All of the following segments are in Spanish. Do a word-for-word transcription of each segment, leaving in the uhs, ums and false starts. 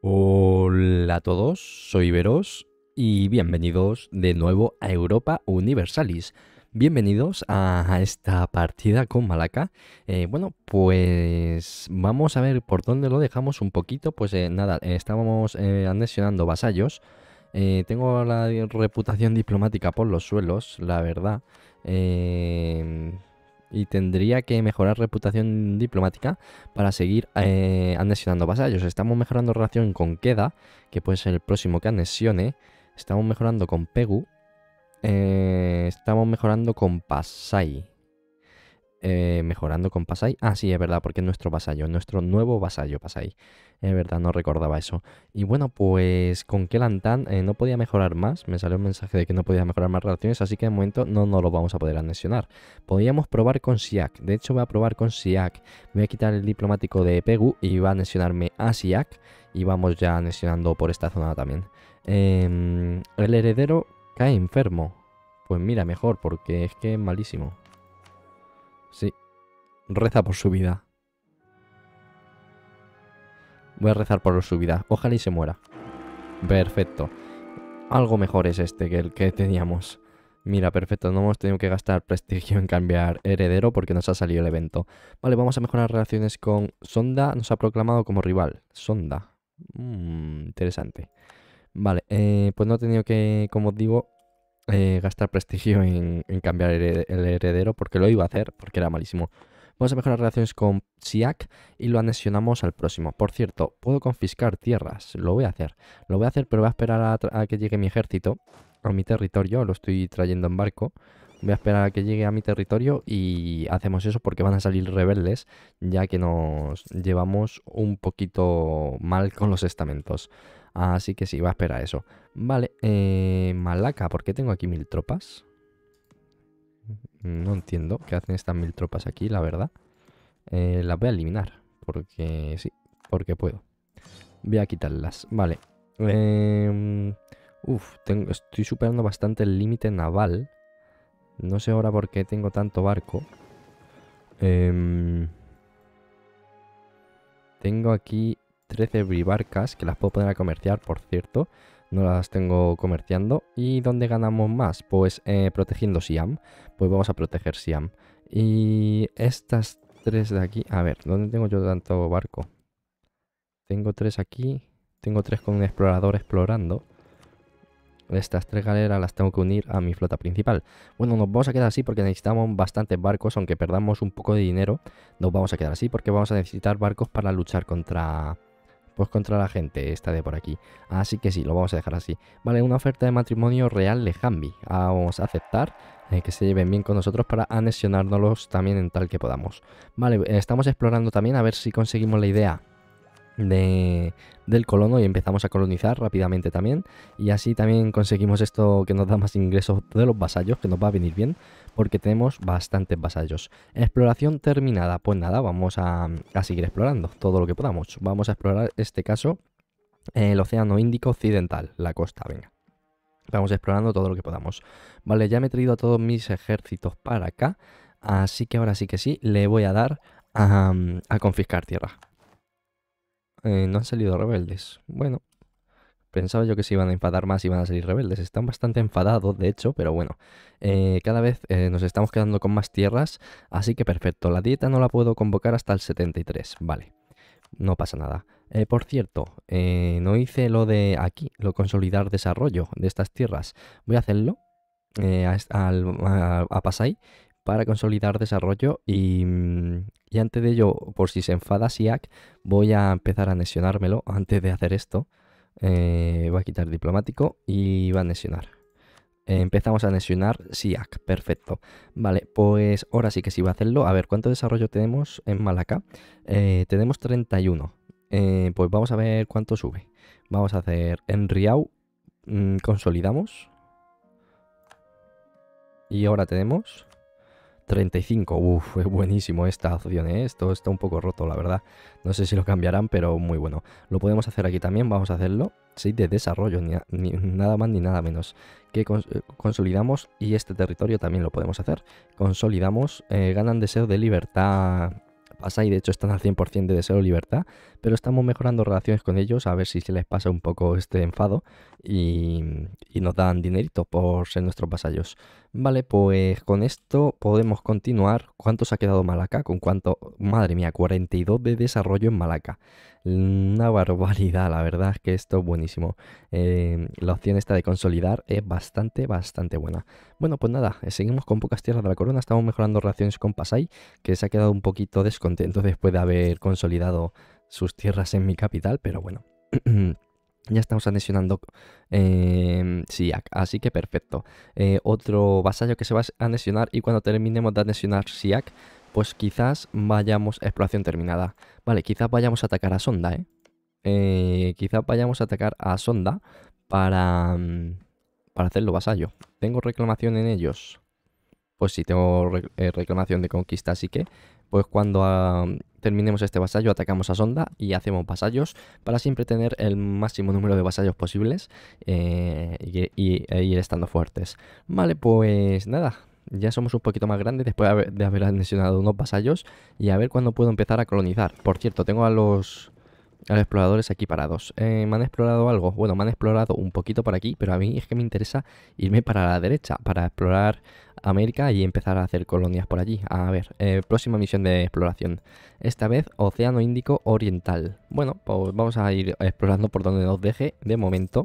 Hola a todos, soy Veros y bienvenidos de nuevo a Europa Universalis. Bienvenidos a esta partida con Malaka. Eh, bueno, pues vamos a ver por dónde lo dejamos un poquito. Pues eh, nada, eh, estábamos eh, anexionando vasallos. Eh, tengo la reputación diplomática por los suelos, la verdad. Eh, y tendría que mejorar reputación diplomática para seguir eh, anexionando vasallos. Estamos mejorando relación con Queda, que puede ser el próximo que anexione. Estamos mejorando con Pegu. Eh, estamos mejorando con Pasai. Eh, mejorando con Pasai. Ah, sí, es verdad, porque es nuestro vasallo, nuestro nuevo vasallo Pasai. Es verdad, no recordaba eso. Y bueno, pues con Kelantan eh, no podía mejorar más. Me salió un mensaje de que no podía mejorar más relaciones, así que de momento no, no lo vamos a poder anexionar. Podríamos probar con Siak. De hecho, voy a probar con Siak. Voy a quitar el diplomático de Pegu y va a anexionarme a Siak. Y vamos ya anexionando por esta zona también. Eh, el heredero cae enfermo. Pues mira, mejor, porque es que es malísimo. Sí, reza por su vida. Voy a rezar por su vida. Ojalá y se muera. Perfecto. Algo mejor es este que el que teníamos. Mira, perfecto. No hemos tenido que gastar prestigio en cambiar heredero porque nos ha salido el evento. Vale, vamos a mejorar relaciones con Sonda. Nos ha proclamado como rival. Sonda. Mm, interesante. Vale, eh, pues no he tenido que, como os digo, eh, gastar prestigio en, en cambiar el, el heredero porque lo iba a hacer, porque era malísimo. Vamos a mejorar relaciones con Siak y lo anexionamos al próximo. Por cierto, puedo confiscar tierras, lo voy a hacer. Lo voy a hacer, pero voy a esperar a, a que llegue mi ejército a mi territorio, lo estoy trayendo en barco. Voy a esperar a que llegue a mi territorio y hacemos eso porque van a salir rebeldes, ya que nos llevamos un poquito mal con los estamentos. Así que sí, va a esperar eso. Vale, eh, Malaca, ¿por qué tengo aquí mil tropas? No entiendo qué hacen estas mil tropas aquí, la verdad. Eh, las voy a eliminar, porque sí, porque puedo. Voy a quitarlas, vale. Eh, uf, tengo, estoy superando bastante el límite naval. No sé ahora por qué tengo tanto barco. Eh, tengo aquí trece bribarcas que las puedo poner a comerciar, por cierto. No las tengo comerciando. ¿Y dónde ganamos más? Pues eh, protegiendo Siam. Pues vamos a proteger Siam. Y estas tres de aquí... A ver, ¿dónde tengo yo tanto barco? Tengo tres aquí. Tengo tres con un explorador explorando. Estas tres galeras las tengo que unir a mi flota principal. Bueno, nos vamos a quedar así porque necesitamos bastantes barcos. Aunque perdamos un poco de dinero, nos vamos a quedar así porque vamos a necesitar barcos para luchar contra... Pues contra la gente esta de por aquí. Así que sí, lo vamos a dejar así. Vale, una oferta de matrimonio real de Hambi. Vamos a aceptar eh, que se lleven bien con nosotros para anexionárnoslos también en tal que podamos. Vale, eh, estamos explorando también a ver si conseguimos la idea de, del colono y empezamos a colonizar rápidamente también. Y así también conseguimos esto que nos da más ingresos de los vasallos, que nos va a venir bien, porque tenemos bastantes vasallos. Exploración terminada. Pues nada, vamos a, a seguir explorando todo lo que podamos. Vamos a explorar este caso, el Océano Índico Occidental, la costa, venga. Vamos explorando todo lo que podamos. Vale, ya me he traído a todos mis ejércitos para acá. Así que ahora sí que sí, le voy a dar a, a confiscar tierra. Eh, no han salido rebeldes. Bueno, pensaba yo que se iban a enfadar más y iban a salir rebeldes. Están bastante enfadados, de hecho, pero bueno. Eh, cada vez eh, nos estamos quedando con más tierras, así que perfecto. La dieta no la puedo convocar hasta el setenta y tres. Vale, no pasa nada. Eh, por cierto, eh, no hice lo de aquí, lo consolidar desarrollo de estas tierras. Voy a hacerlo eh, a, al- a, a Pasai para consolidar desarrollo y, mm, y antes de ello, por si se enfada Siak, voy a empezar a anexionármelo antes de hacer esto. Eh, voy a quitar diplomático y va a anexionar. Eh, empezamos a anexionar Siak, perfecto. Vale, pues ahora sí que sí va a hacerlo. A ver, ¿cuánto desarrollo tenemos en Malaca? Eh, tenemos treinta y uno. Eh, pues vamos a ver cuánto sube. Vamos a hacer en Riau, mm, consolidamos. Y ahora tenemos treinta y cinco. Uf, es buenísimo esta opción, ¿eh? Esto está un poco roto, la verdad. No sé si lo cambiarán, pero muy bueno. Lo podemos hacer aquí también, vamos a hacerlo. seis de desarrollo, ni, ni, nada más ni nada menos. Que cons eh, consolidamos y este territorio también lo podemos hacer. Consolidamos, eh, ganan deseo de libertad Pasai, de hecho, están al cien por ciento de deseo de libertad, pero estamos mejorando relaciones con ellos a ver si se les pasa un poco este enfado y, y nos dan dinerito por ser nuestros vasallos. Vale, pues con esto podemos continuar. ¿Cuánto se ha quedado Malaca? ¿Con cuánto? Madre mía, cuarenta y dos de desarrollo en Malaca. Una barbaridad, la verdad es que esto es buenísimo. Eh, la opción esta de consolidar es bastante, bastante buena. Bueno, pues nada, eh, seguimos con pocas tierras de la corona, estamos mejorando relaciones con Pasai, que se ha quedado un poquito descontento después de haber consolidado sus tierras en mi capital, pero bueno. Ya estamos anexionando eh, Siak, así que perfecto. Eh, otro vasallo que se va a anexionar y cuando terminemos de anexionar Siak, pues quizás vayamos a exploración terminada. Vale, quizás vayamos a atacar a Sonda, ¿eh? eh quizás vayamos a atacar a Sonda para, mm, para hacerlo vasallo. ¿Tengo reclamación en ellos? Pues sí, tengo re eh, reclamación de conquista, así que pues cuando uh, terminemos este vasallo atacamos a Sonda y hacemos vasallos para siempre tener el máximo número de vasallos posibles eh, y, y, e ir estando fuertes. Vale, pues nada, ya somos un poquito más grandes después de haber, de haber anexionado unos vasallos y a ver cuándo puedo empezar a colonizar. Por cierto, tengo a los... a los exploradores aquí parados. Eh, ¿Me han explorado algo? Bueno, me han explorado un poquito por aquí, pero a mí es que me interesa irme para la derecha, para explorar América y empezar a hacer colonias por allí. A ver, eh, próxima misión de exploración. Esta vez, Océano Índico Oriental. Bueno, pues vamos a ir explorando por donde nos deje de momento.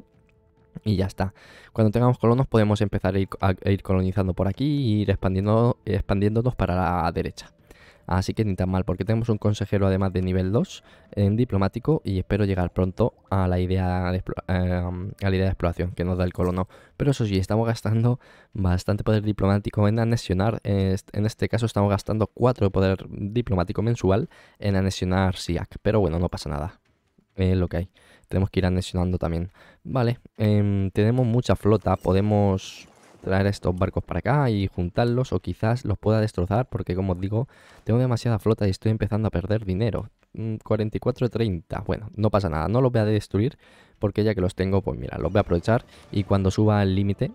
Y ya está. Cuando tengamos colonos podemos empezar a ir, a ir colonizando por aquí y ir expandiendo, expandiéndonos para la derecha. Así que ni tan mal, porque tenemos un consejero además de nivel dos en diplomático y espero llegar pronto a la idea de, eh, a la idea de exploración que nos da el colono. Pero eso sí, estamos gastando bastante poder diplomático en anexionar. En este caso estamos gastando cuatro de poder diplomático mensual en anexionar Siak. Pero bueno, no pasa nada. Es lo que hay. Tenemos que ir anexionando también. Vale, eh, tenemos mucha flota, podemos traer estos barcos para acá y juntarlos o quizás los pueda destrozar porque como os digo tengo demasiada flota y estoy empezando a perder dinero. cuarenta y cuatro treinta, bueno, no pasa nada, no los voy a destruir porque ya que los tengo pues mira, los voy a aprovechar y cuando suba el límite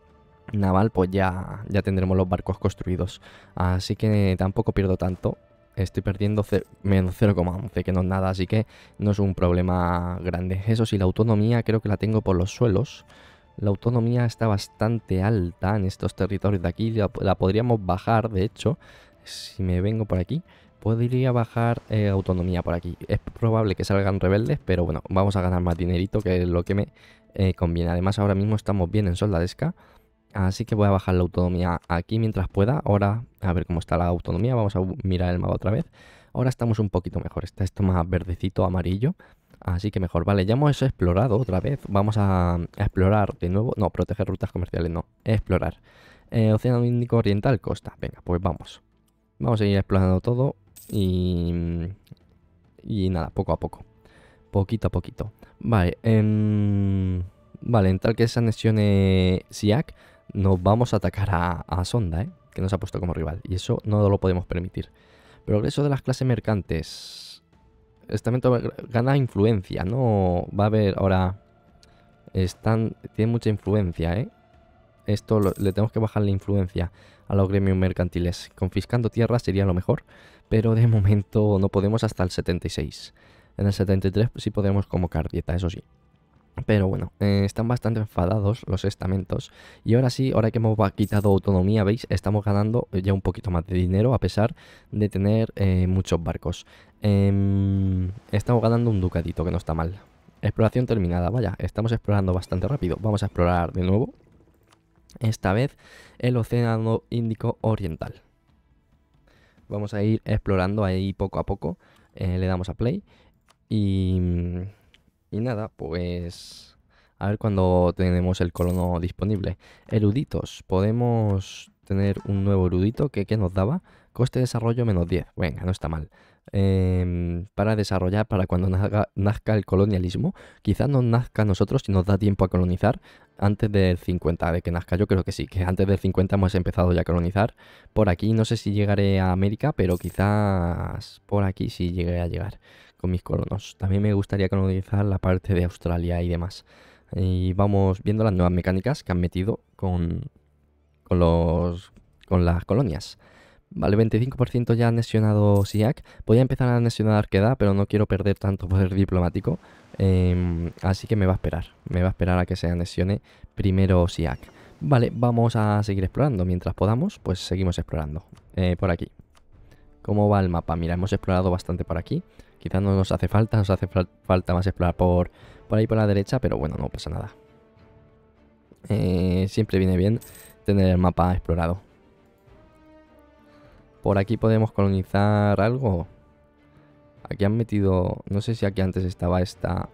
naval pues ya, ya tendremos los barcos construidos, así que tampoco pierdo tanto. Estoy perdiendo menos cero coma once, que no es nada, así que no es un problema grande. Eso sí, la autonomía creo que la tengo por los suelos. La autonomía está bastante alta en estos territorios de aquí. La, la podríamos bajar, de hecho. Si me vengo por aquí, podría bajar eh, autonomía por aquí. Es probable que salgan rebeldes, pero bueno, vamos a ganar más dinerito, que es lo que me eh, conviene. Además, ahora mismo estamos bien en soldadesca. Así que voy a bajar la autonomía aquí mientras pueda. Ahora, a ver cómo está la autonomía. Vamos a mirar el mapa otra vez. Ahora estamos un poquito mejor. Está esto más verdecito, amarillo. Así que mejor, vale, ya hemos explorado otra vez. Vamos a, a explorar de nuevo. No, proteger rutas comerciales, no, explorar. eh, Océano Índico Oriental, costa. Venga, pues vamos. Vamos a ir explorando todo. Y, y nada, poco a poco. Poquito a poquito. Vale, en, vale, en tal que se anexione Siak, nos vamos a atacar a, a Sonda, ¿eh? Que nos ha puesto como rival. Y eso no lo podemos permitir. Progreso de las clases mercantes. Estamento gana influencia, ¿no? Va a haber ahora... Están, tiene mucha influencia, ¿eh? Esto lo, le tenemos que bajar la influencia a los gremios mercantiles. Confiscando tierras sería lo mejor, pero de momento no podemos hasta el setenta y seis. En el setenta y tres sí podemos convocar dieta, eso sí. Pero bueno, eh, están bastante enfadados los estamentos. Y ahora sí, ahora que hemos quitado autonomía, ¿veis? Estamos ganando ya un poquito más de dinero a pesar de tener eh, muchos barcos. Eh, estamos ganando un ducadito, que no está mal. Exploración terminada, vaya, estamos explorando bastante rápido. Vamos a explorar de nuevo. Esta vez el Océano Índico Oriental. Vamos a ir explorando ahí poco a poco. Eh, le damos a play. Y... Y nada, pues a ver cuando tenemos el colono disponible. Eruditos, podemos tener un nuevo erudito que, que nos daba. Coste de desarrollo menos diez, venga, no está mal. Eh, para desarrollar, para cuando nazca, nazca el colonialismo, quizás no nazca a nosotros si nos da tiempo a colonizar antes del cincuenta, de que nazca. Yo creo que sí, que antes del cincuenta hemos empezado ya a colonizar. Por aquí no sé si llegaré a América, pero quizás por aquí sí llegué a llegar con mis colonos. También me gustaría colonizar la parte de Australia y demás. Y vamos viendo las nuevas mecánicas que han metido con, con, los, con las colonias. Vale, veinticinco por ciento ya ha anexionado Siak. Voy a empezar a anexionar Arqueda, pero no quiero perder tanto poder diplomático. Eh, así que me va a esperar. Me va a esperar a que se anexione primero Siak. Vale, vamos a seguir explorando. Mientras podamos, pues seguimos explorando. Eh, por aquí. ¿Cómo va el mapa? Mira, hemos explorado bastante por aquí. Quizás no nos hace falta, nos hace fal- falta más explorar por, por ahí por la derecha, pero bueno, no pasa nada. Eh, siempre viene bien tener el mapa explorado. Por aquí podemos colonizar algo. Aquí han metido... No sé si aquí antes estaba esta...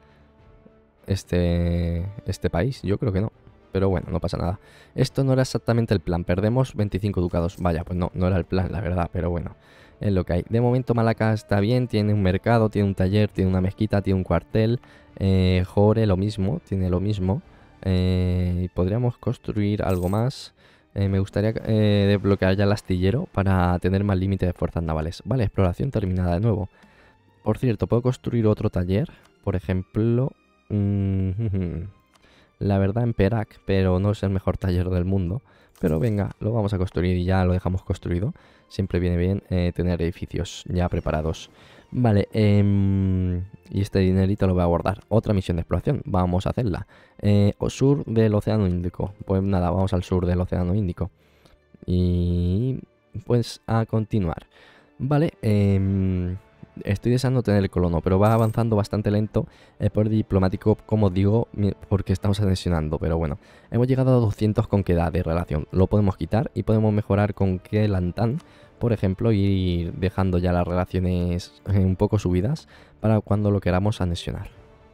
Este... Este país. Yo creo que no. Pero bueno, no pasa nada. Esto no era exactamente el plan. Perdemos veinticinco ducados. Vaya, pues no, no era el plan, la verdad. Pero bueno, es lo que hay. De momento Malaca está bien. Tiene un mercado, tiene un taller, tiene una mezquita, tiene un cuartel. Eh, Jore lo mismo, tiene lo mismo. Eh, podríamos construir algo más. Eh, me gustaría eh, desbloquear ya el astillero para tener más límite de fuerzas navales. Vale, exploración terminada de nuevo. Por cierto, ¿puedo construir otro taller? Por ejemplo... Mmm, la verdad en Perak, pero no es el mejor taller del mundo. Pero venga, lo vamos a construir y ya lo dejamos construido. Siempre viene bien eh, tener edificios ya preparados. Vale, eh, y este dinerito lo voy a guardar. Otra misión de exploración, vamos a hacerla. Eh, sur del Océano Índico. Pues nada, vamos al sur del Océano Índico. Y pues a continuar. Vale, eh, estoy deseando tener el colono, pero va avanzando bastante lento el poder diplomático, como digo, porque estamos anexionando. Pero bueno, hemos llegado a doscientos con queda de relación. Lo podemos quitar y podemos mejorar con Kelantan, por ejemplo, y ir dejando ya las relaciones un poco subidas para cuando lo queramos anexionar.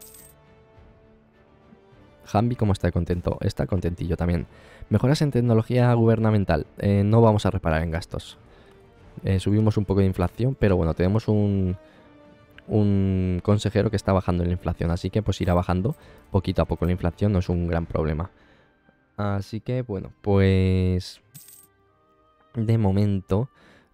Hambi, ¿cómo está contento? Está contentillo también. Mejoras en tecnología gubernamental. Eh, no vamos a reparar en gastos. Eh, subimos un poco de inflación, pero bueno, tenemos un, un consejero que está bajando la inflación. Así que pues irá bajando poquito a poco la inflación, no es un gran problema. Así que bueno, pues... De momento...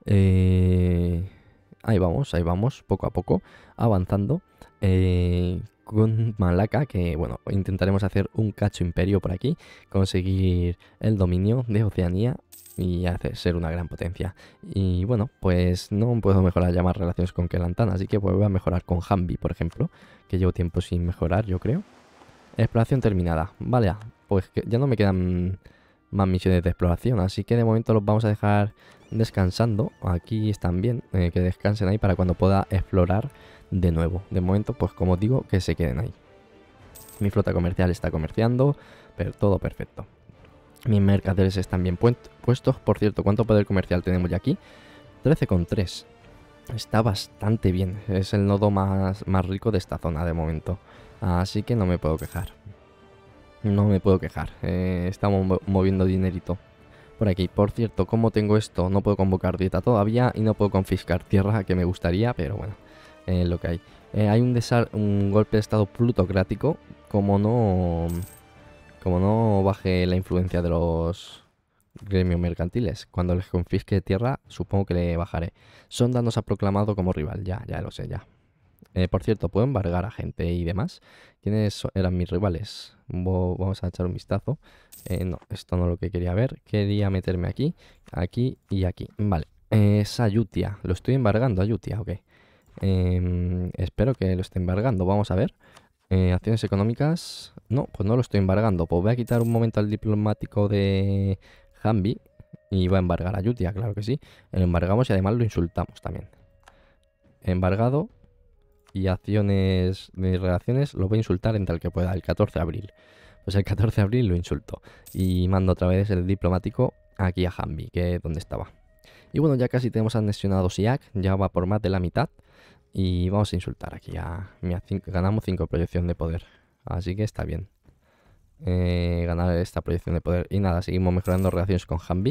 Eh, ahí vamos, ahí vamos, poco a poco, avanzando. Eh, con Malaca, que bueno, intentaremos hacer un cacho imperio por aquí, conseguir el dominio de Oceanía y hacer ser una gran potencia. Y bueno, pues no puedo mejorar ya más relaciones con Kelantan, así que pues voy a mejorar con Hambi, por ejemplo, que llevo tiempo sin mejorar, yo creo. Exploración terminada. Vale, pues que ya no me quedan más misiones de exploración, así que de momento los vamos a dejar descansando. Aquí están bien, eh, que descansen ahí para cuando pueda explorar de nuevo. De momento, pues como os digo, que se queden ahí. Mi flota comercial está comerciando, pero todo perfecto. Mis mercaderes están bien puestos. Por cierto, ¿cuánto poder comercial tenemos ya aquí? trece coma tres. Está bastante bien. Es el nodo más, más rico de esta zona de momento. Así que no me puedo quejar. No me puedo quejar. Eh, estamos moviendo dinerito por aquí. Por cierto, ¿cómo tengo esto? No puedo convocar dieta todavía y no puedo confiscar tierra, que me gustaría, pero bueno, eh, lo que hay. Eh, hay un, un golpe de estado plutocrático. Como no... Como no baje la influencia de los gremios mercantiles. Cuando les confisque tierra, supongo que le bajaré. Sonda nos ha proclamado como rival. Ya, ya lo sé, ya. Eh, por cierto, ¿puedo embargar a gente y demás? ¿Quiénes eran mis rivales? Vamos a echar un vistazo. Eh, no, esto no es lo que quería ver. Quería meterme aquí, aquí y aquí. Vale. Eh, es Ayutia. ¿Lo estoy embargando, Ayutia? Ok. Eh, espero que lo esté embargando. Vamos a ver. Eh, acciones económicas. No, pues no lo estoy embargando. Pues voy a quitar un momento al diplomático de Hambi y voy a embargar a Ayutia, claro que sí. Lo embargamos y además lo insultamos también. Embargado. Y acciones de relaciones lo voy a insultar en tal que pueda, el catorce de abril. Pues el catorce de abril lo insulto. Y mando otra vez el diplomático aquí a Hambi, que es donde estaba. Y bueno, ya casi tenemos anexionado Siak, ya va por más de la mitad. Y vamos a insultar aquí a... Mira, cinco, ganamos cinco proyección de poder. Así que está bien. Eh, ganar esta proyección de poder. Y nada, seguimos mejorando relaciones con Hambi.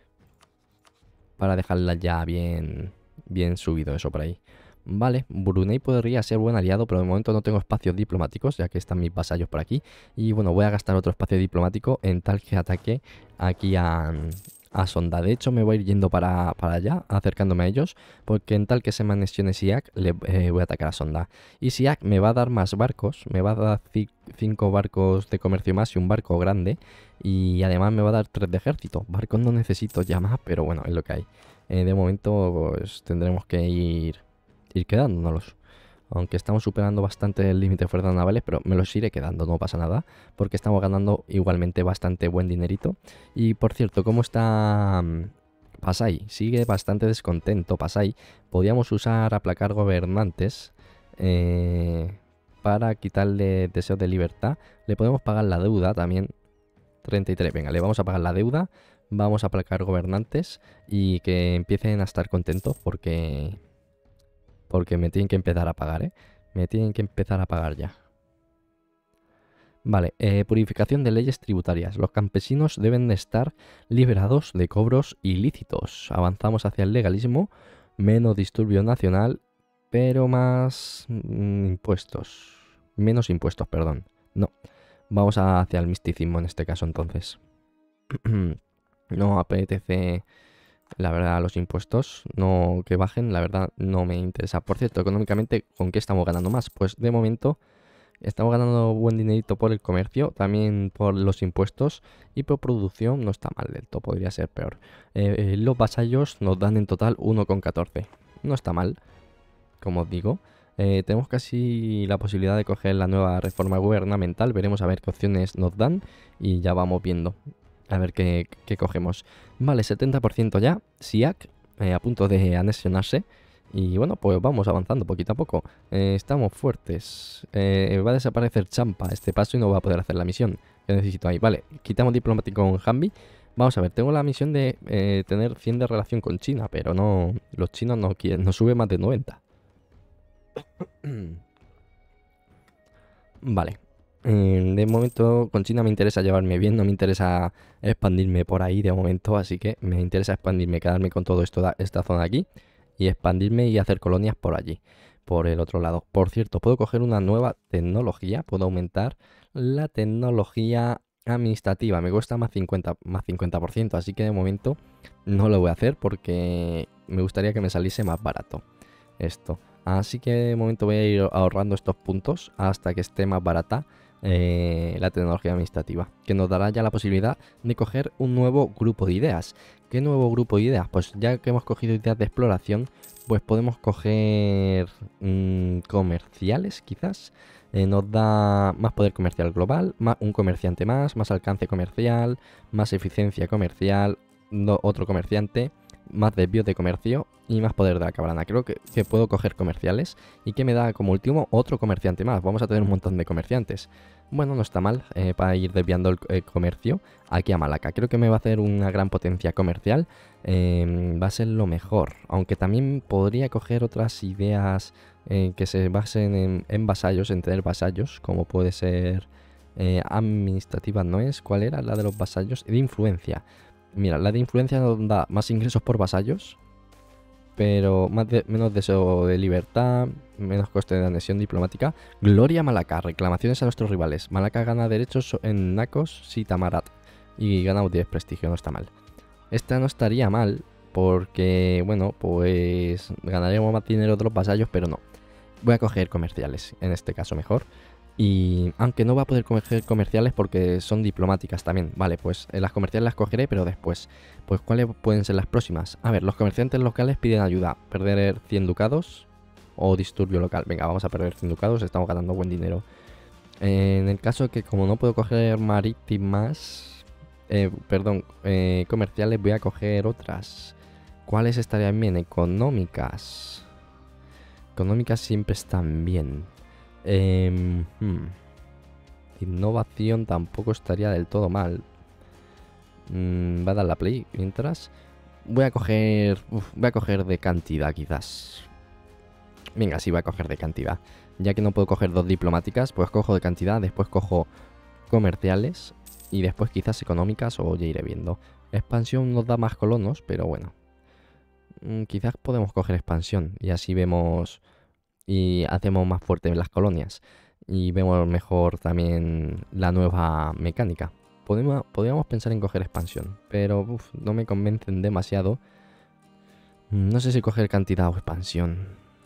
Para dejarla ya bien, bien subido eso por ahí. Vale, Brunei podría ser buen aliado, pero de momento no tengo espacios diplomáticos, ya que están mis vasallos por aquí. Y bueno, voy a gastar otro espacio diplomático en tal que ataque aquí a, a Sonda. De hecho, me voy a ir yendo para, para allá, acercándome a ellos, porque en tal que se me anexione Siak, le eh, voy a atacar a Sonda. Y Siak me va a dar más barcos, me va a dar cinco barcos de comercio más y un barco grande. Y además me va a dar tres de ejército. Barcos no necesito ya más, pero bueno, es lo que hay. eh, de momento pues tendremos que ir, ir quedándonos. Aunque estamos superando bastante el límite de fuerzas navales, pero me los iré quedando, no pasa nada, porque estamos ganando igualmente bastante buen dinerito. Y por cierto, ¿cómo está mm, Pasai? Sigue bastante descontento Pasai. Podríamos usar aplacar gobernantes eh, para quitarle deseos de libertad. Le podemos pagar la deuda también. treinta y tres, venga, le vamos a pagar la deuda. Vamos a aplacar gobernantes y que empiecen a estar contentos porque... Porque me tienen que empezar a pagar, ¿eh? Me tienen que empezar a pagar ya. Vale, eh, purificación de leyes tributarias. Los campesinos deben de estar liberados de cobros ilícitos. Avanzamos hacia el legalismo, menos disturbio nacional, pero más mm, impuestos. Menos impuestos, perdón. No, vamos hacia el misticismo en este caso entonces. No apetece... La verdad, los impuestos no que bajen, la verdad no me interesa. Por cierto, económicamente, ¿con qué estamos ganando más? Pues de momento estamos ganando buen dinerito por el comercio, también por los impuestos y por producción no está mal del todo, podría ser peor. Eh, eh, los vasallos nos dan en total uno coma catorce. No está mal, como os digo. Eh, tenemos casi la posibilidad de coger la nueva reforma gubernamental, veremos a ver qué opciones nos dan y ya vamos viendo. A ver qué, qué cogemos. Vale, setenta por ciento ya. Siak, eh, a punto de anexionarse. Y bueno, pues vamos avanzando poquito a poco. Eh, estamos fuertes. Eh, va a desaparecer Champa a este paso y no va a poder hacer la misión que necesito ahí. Vale, quitamos diplomático con Hambi. Vamos a ver, tengo la misión de eh, tener cien de relación con China, pero no, los chinos no quieren, no sube más de noventa. Vale. De momento con China me interesa llevarme bien, no me interesa expandirme por ahí de momento, así que me interesa expandirme, quedarme con todo esto, esta zona de aquí y expandirme y hacer colonias por allí, por el otro lado. Por cierto, puedo coger una nueva tecnología, puedo aumentar la tecnología administrativa, me cuesta más cincuenta, más cincuenta por ciento, así que de momento no lo voy a hacer porque me gustaría que me saliese más barato esto. Así que de momento voy a ir ahorrando estos puntos hasta que esté más barata eh, la tecnología administrativa, que nos dará ya la posibilidad de coger un nuevo grupo de ideas. ¿Qué nuevo grupo de ideas? Pues ya que hemos cogido ideas de exploración, pues podemos coger mmm, comerciales quizás. Eh, nos da más poder comercial global, más, un comerciante más, más alcance comercial, más eficiencia comercial, no, otro comerciante, más desvío de comercio y más poder de la cabrana. Creo que, que puedo coger comerciales y que me da como último otro comerciante más. Vamos a tener un montón de comerciantes. Bueno, no está mal eh, para ir desviando el, el comercio aquí a Malaca. Creo que me va a hacer una gran potencia comercial. Eh, va a ser lo mejor. Aunque también podría coger otras ideas eh, que se basen en, en vasallos, en tener vasallos, como puede ser eh, administrativa, ¿no es? ¿Cuál era la de los vasallos? De influencia. Mira, la de influencia nos da más ingresos por vasallos, pero más de, menos deseo de libertad, menos coste de anexión diplomática. Gloria Malaca, reclamaciones a nuestros rivales. Malaca gana derechos en Nacos, Sitamarat y ganamos diez prestigio, no está mal. Esta no estaría mal porque, bueno, pues ganaríamos más dinero de los vasallos, pero no. Voy a coger comerciales, en este caso mejor. Y aunque no va a poder coger comerciales porque son diplomáticas también. Vale, pues las comerciales las cogeré, pero después. Pues ¿cuáles pueden ser las próximas? A ver, los comerciantes locales piden ayuda. Perder cien ducados o disturbio local. Venga, vamos a perder cien ducados, estamos ganando buen dinero. Eh, en el caso de que como no puedo coger marítimas, eh, perdón, eh, comerciales, voy a coger otras. ¿Cuáles estarían bien? Económicas. Económicas siempre están bien. Eh, hmm. Innovación tampoco estaría del todo mal. Mm, va a dar la play mientras. Voy a coger. Uf, voy a coger de cantidad, quizás. Venga, sí, voy a coger de cantidad. Ya que no puedo coger dos diplomáticas, pues cojo de cantidad, después cojo comerciales y después quizás económicas o ya iré viendo. Expansión nos da más colonos, pero bueno. Mm, quizás podemos coger expansión y así vemos. Y hacemos más fuertes las colonias y vemos mejor también la nueva mecánica. Podemos, podríamos pensar en coger expansión, pero uf, no me convencen demasiado. No sé si coger cantidad o expansión.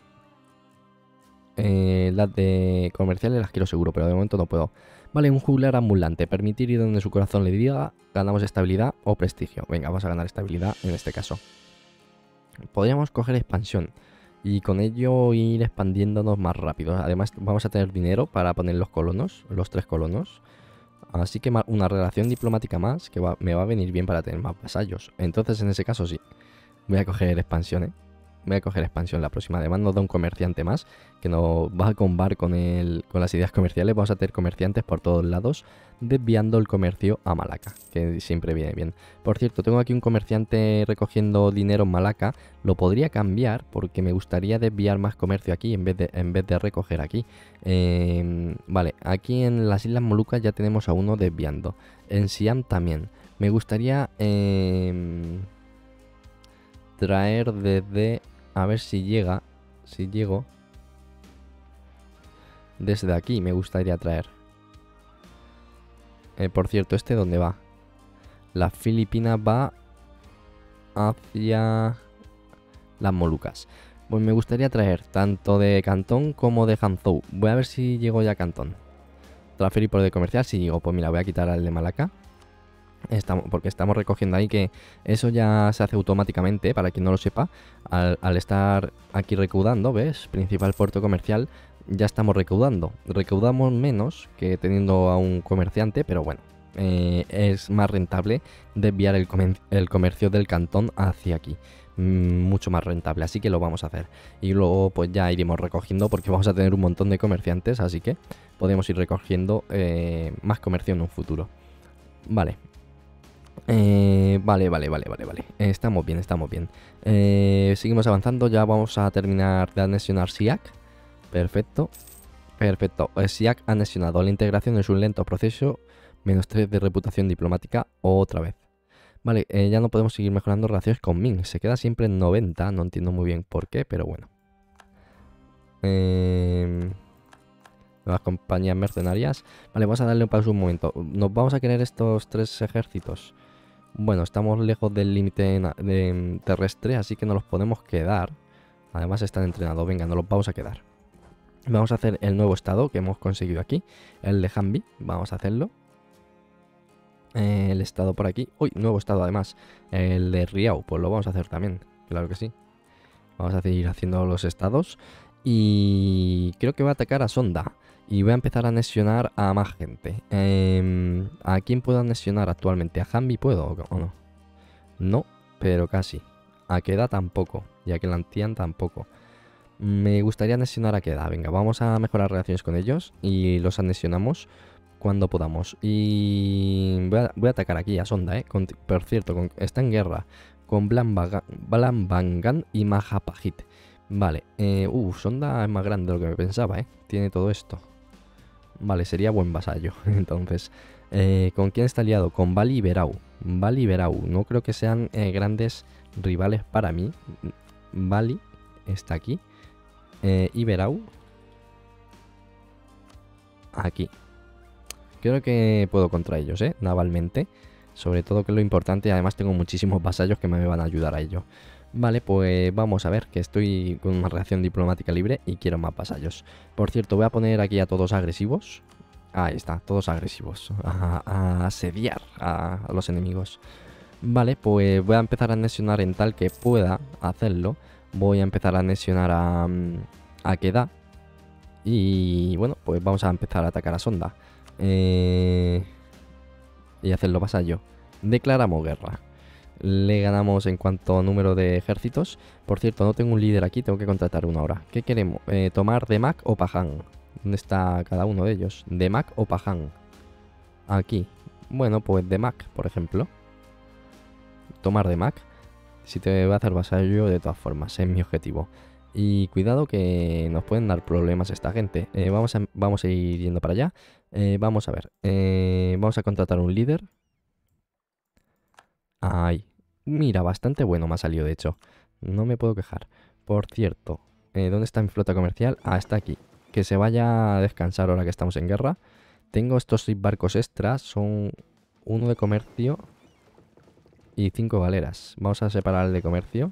Eh, las de comerciales las quiero seguro, pero de momento no puedo. Vale, un juglar ambulante. Permitir ir donde su corazón le diga. Ganamos estabilidad o prestigio. Venga, vamos a ganar estabilidad en este caso. podríamos coger expansión y con ello ir expandiéndonos más rápido. Además vamos a tener dinero para poner los colonos, los tres colonos. Así que una relación diplomática más que va, me va a venir bien para tener más vasallos. Entonces en ese caso sí, voy a coger expansión, ¿eh? Voy a coger expansión la próxima. Además nos da un comerciante más que nos va a combar con, el, con las ideas comerciales. Vamos a tener comerciantes por todos lados desviando el comercio a Malaca, que siempre viene bien. Por cierto, tengo aquí un comerciante recogiendo dinero en Malaca. Lo podría cambiar porque me gustaría desviar más comercio aquí en vez de, en vez de recoger aquí. Eh, vale, aquí en las Islas Molucas ya tenemos a uno desviando. En Siam también. Me gustaría eh, traer desde... A ver si llega, si llego. Desde aquí me gustaría traer. Eh, por cierto, ¿este dónde va? La Filipinas va hacia las Molucas. Pues me gustaría traer tanto de Cantón como de Hangzhou. Voy a ver si llego ya a Cantón. Transferir por de comercial, si llego. Pues mira, voy a quitar al de Malaca. Estamos, porque estamos recogiendo ahí que eso ya se hace automáticamente, para quien no lo sepa, al, al estar aquí recaudando, ¿ves? Principal puerto comercial, ya estamos recaudando. Recaudamos menos que teniendo a un comerciante, pero bueno, eh, es más rentable desviar el, comer el comercio del cantón hacia aquí. Mm, mucho más rentable, así que lo vamos a hacer. Y luego pues ya iremos recogiendo porque vamos a tener un montón de comerciantes, así que podemos ir recogiendo eh, más comercio en un futuro. Vale. Eh, vale, vale, vale, vale, vale. Eh, estamos bien, estamos bien. Eh, seguimos avanzando, ya vamos a terminar de anexionar Siak. Perfecto. Perfecto. Eh, Siak anexionado. La integración es un lento proceso. Menos tres de reputación diplomática otra vez. Vale, eh, ya no podemos seguir mejorando relaciones con Ming. Se queda siempre en noventa. No entiendo muy bien por qué, pero bueno. Eh... Nuevas compañías mercenarias. Vale, vamos a darle un pausa un momento. ¿Nos vamos a querer estos tres ejércitos? Bueno, estamos lejos del límite de terrestre, así que no los podemos quedar. Además están entrenados. Venga, no los vamos a quedar. Vamos a hacer el nuevo estado que hemos conseguido aquí. El de Hanbi. Vamos a hacerlo. Eh, el estado por aquí. Uy, nuevo estado además. El de Riau. Pues lo vamos a hacer también. Claro que sí. Vamos a seguir haciendo los estados. Y creo que va a atacar a Sonda. Y voy a empezar a anexionar a más gente. Eh, ¿A quién puedo anexionar actualmente? ¿A Hanbi puedo o no? No, pero casi. A Kedah tampoco. Y a Kelantian tampoco. Me gustaría anexionar a Kedah. Venga, vamos a mejorar relaciones con ellos. Y los anexionamos cuando podamos. Y voy a, voy a atacar aquí a Sonda, ¿eh? Con, por cierto, con, está en guerra con Blambangan y Mahapajit. Vale. Eh, uh, Sonda es más grande de lo que me pensaba, ¿eh? Tiene todo esto. Vale, sería buen vasallo. Entonces, eh, ¿con quién está aliado? Con Bali y Berau. Bali y Berau. No creo que sean eh, grandes rivales para mí. Bali está aquí. Eh, y Berau. Aquí. Creo que puedo contra ellos, ¿eh? Navalmente. Sobre todo que es lo importante. Además tengo muchísimos vasallos que me van a ayudar a ello. Vale, pues vamos a ver, que estoy con una relación diplomática libre y quiero más vasallos. Por cierto, voy a poner aquí a todos agresivos. Ahí está, todos agresivos. A, a asediar a, a los enemigos. Vale, pues voy a empezar a anexionar en tal que pueda hacerlo. Voy a empezar a anexionar a, a Kedah. Y bueno, pues vamos a empezar a atacar a Sonda. Eh, y hacerlo vasallo. Declaramos guerra. Le ganamos en cuanto a número de ejércitos. Por cierto, no tengo un líder aquí, tengo que contratar uno ahora. ¿Qué queremos? Eh, ¿Tomar Demak o Pahang? ¿Dónde está cada uno de ellos? ¿Demak o Pahang? Aquí. Bueno, pues Demak, por ejemplo. Tomar Demak. Si te va a hacer vasallo, de todas formas, es mi objetivo. Y cuidado que nos pueden dar problemas esta gente. Eh, vamos, a, vamos a ir yendo para allá. Eh, vamos a ver. Eh, vamos a contratar un líder. Ay, mira, bastante bueno me ha salido de hecho. No me puedo quejar. Por cierto, eh, ¿dónde está mi flota comercial? Ah, está aquí. Que se vaya a descansar ahora que estamos en guerra. Tengo estos seis barcos extras. Son uno de comercio y cinco galeras. Vamos a separar el de comercio.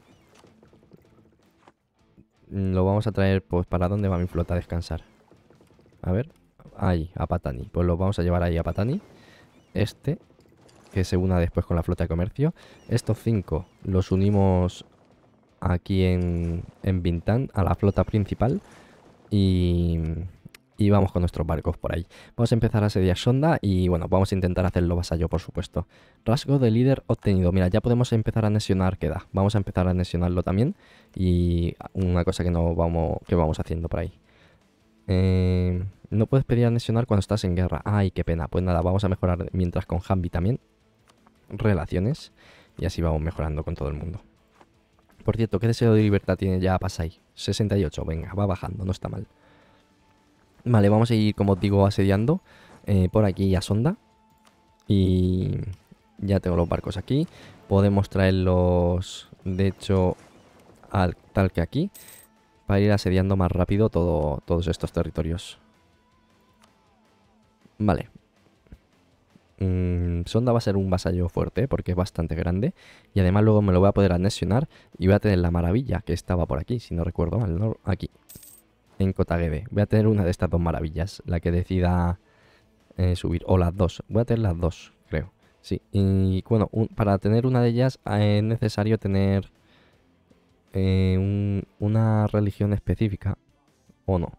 Lo vamos a traer, pues, ¿para dónde va mi flota a descansar? A ver, ahí, a Patani. Pues lo vamos a llevar ahí a Patani. Este... que se una después con la flota de comercio. Estos cinco los unimos aquí en, en Bintan, a la flota principal. Y, y vamos con nuestros barcos por ahí. Vamos a empezar a asediar Sonda y bueno, vamos a intentar hacerlo vasallo, por supuesto. Rasgo de líder obtenido. Mira, ya podemos empezar a anexionar Kedah. Vamos a empezar a anexionarlo también. Y una cosa que, no vamos, que vamos haciendo por ahí. Eh, no puedes pedir anexionar cuando estás en guerra. Ay, qué pena. Pues nada, vamos a mejorar mientras con Hambi también relaciones. Y así vamos mejorando con todo el mundo. Por cierto, ¿qué deseo de libertad tiene ya Pasai? sesenta y ocho, venga, va bajando, no está mal. Vale, vamos a ir, como os digo, asediando eh, por aquí a Sonda. Y ya tengo los barcos aquí. Podemos traerlos, de hecho, al, tal que aquí, para ir asediando más rápido todo, todos estos territorios. Vale. Mm, Sonda va a ser un vasallo fuerte porque es bastante grande. Y además luego me lo voy a poder anexionar y voy a tener la maravilla que estaba por aquí, si no recuerdo mal, ¿no? Aquí, en Kotagebe. Voy a tener una de estas dos maravillas, la que decida eh, subir. O las dos. Voy a tener las dos, creo. Sí. Y bueno, un, para tener una de ellas eh, es necesario tener eh, un, una religión específica. ¿O no?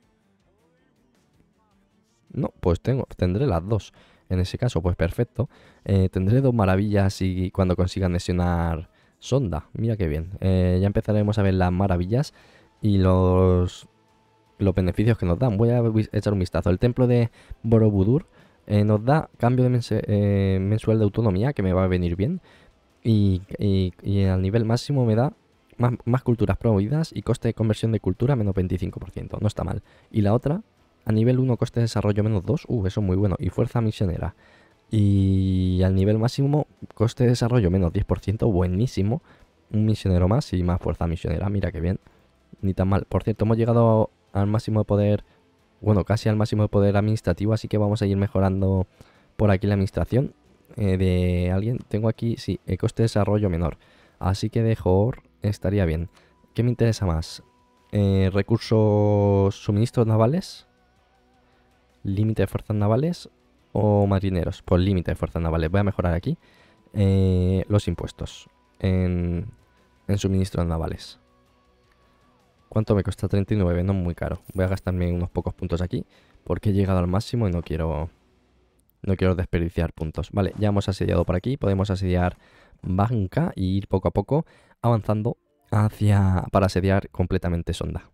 No, pues tengo, tendré las dos. En ese caso, pues perfecto. Eh, tendré dos maravillas y cuando consiga anexionar Sonda. Mira qué bien. Eh, ya empezaremos a ver las maravillas y los, los beneficios que nos dan. Voy a echar un vistazo. El templo de Borobudur eh, nos da cambio de mense, eh, mensual de autonomía, que me va a venir bien. Y, y, y al nivel máximo me da más, más culturas promovidas y coste de conversión de cultura menos veinticinco por ciento. No está mal. Y la otra... A nivel uno, coste de desarrollo menos dos. Uh, eso es muy bueno. Y fuerza misionera. Y al nivel máximo, coste de desarrollo menos diez por ciento. Buenísimo. Un misionero más y más fuerza misionera. Mira qué bien. Ni tan mal. Por cierto, hemos llegado al máximo de poder. Bueno, casi al máximo de poder administrativo. Así que vamos a ir mejorando por aquí la administración eh, de alguien. Tengo aquí, sí, el coste de desarrollo menor. Así que de Johor estaría bien. ¿Qué me interesa más? Eh, recursos, suministros navales. Límite de fuerzas navales o marineros. Por límite de fuerzas navales. Voy a mejorar aquí eh, los impuestos en, en suministros navales. ¿Cuánto me cuesta? treinta y nueve, no es muy caro. Voy a gastarme unos pocos puntos aquí porque he llegado al máximo y no quiero no quiero desperdiciar puntos. Vale, ya hemos asediado por aquí. Podemos asediar Banca y ir poco a poco avanzando hacia para asediar completamente Sonda.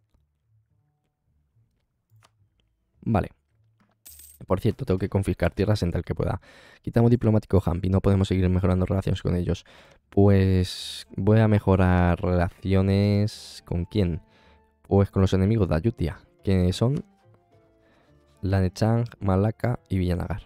Vale. Por cierto, tengo que confiscar tierras en tal que pueda. Quitamos diplomático Hampi, no podemos seguir mejorando relaciones con ellos. Pues voy a mejorar relaciones... ¿Con quién? Pues con los enemigos de Ayutthaya, que son Lanechang, Malacca y Villanagar.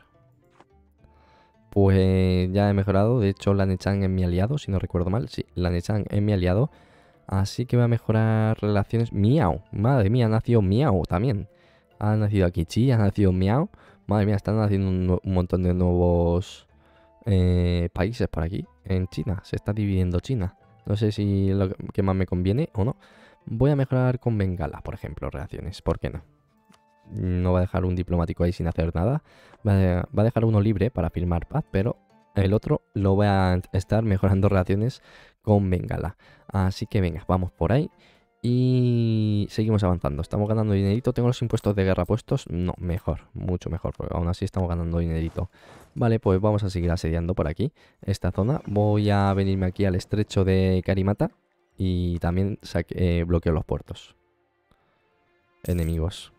Pues ya he mejorado, de hecho Lanechang es mi aliado, si no recuerdo mal. Sí, Lanechang es mi aliado. Así que voy a mejorar relaciones... Miao, madre mía, ha nacido Miao también. Ha nacido aquí Chi, ha nacido Miao. Madre mía, están haciendo un, un montón de nuevos eh, países por aquí. En China, se está dividiendo China. No sé si lo que más me conviene o no. Voy a mejorar con Bengala, por ejemplo, relaciones. ¿Por qué no? No va a dejar un diplomático ahí sin hacer nada. Va a, va a dejar uno libre para firmar paz, pero el otro lo voy a estar mejorando relaciones con Bengala. Así que venga, vamos por ahí. Y seguimos avanzando. Estamos ganando dinerito. ¿Tengo los impuestos de guerra puestos? No, mejor, mucho mejor, porque aún así estamos ganando dinerito. Vale, pues vamos a seguir asediando por aquí esta zona. Voy a venirme aquí al estrecho de Karimata y también eh, bloqueo los puertos enemigos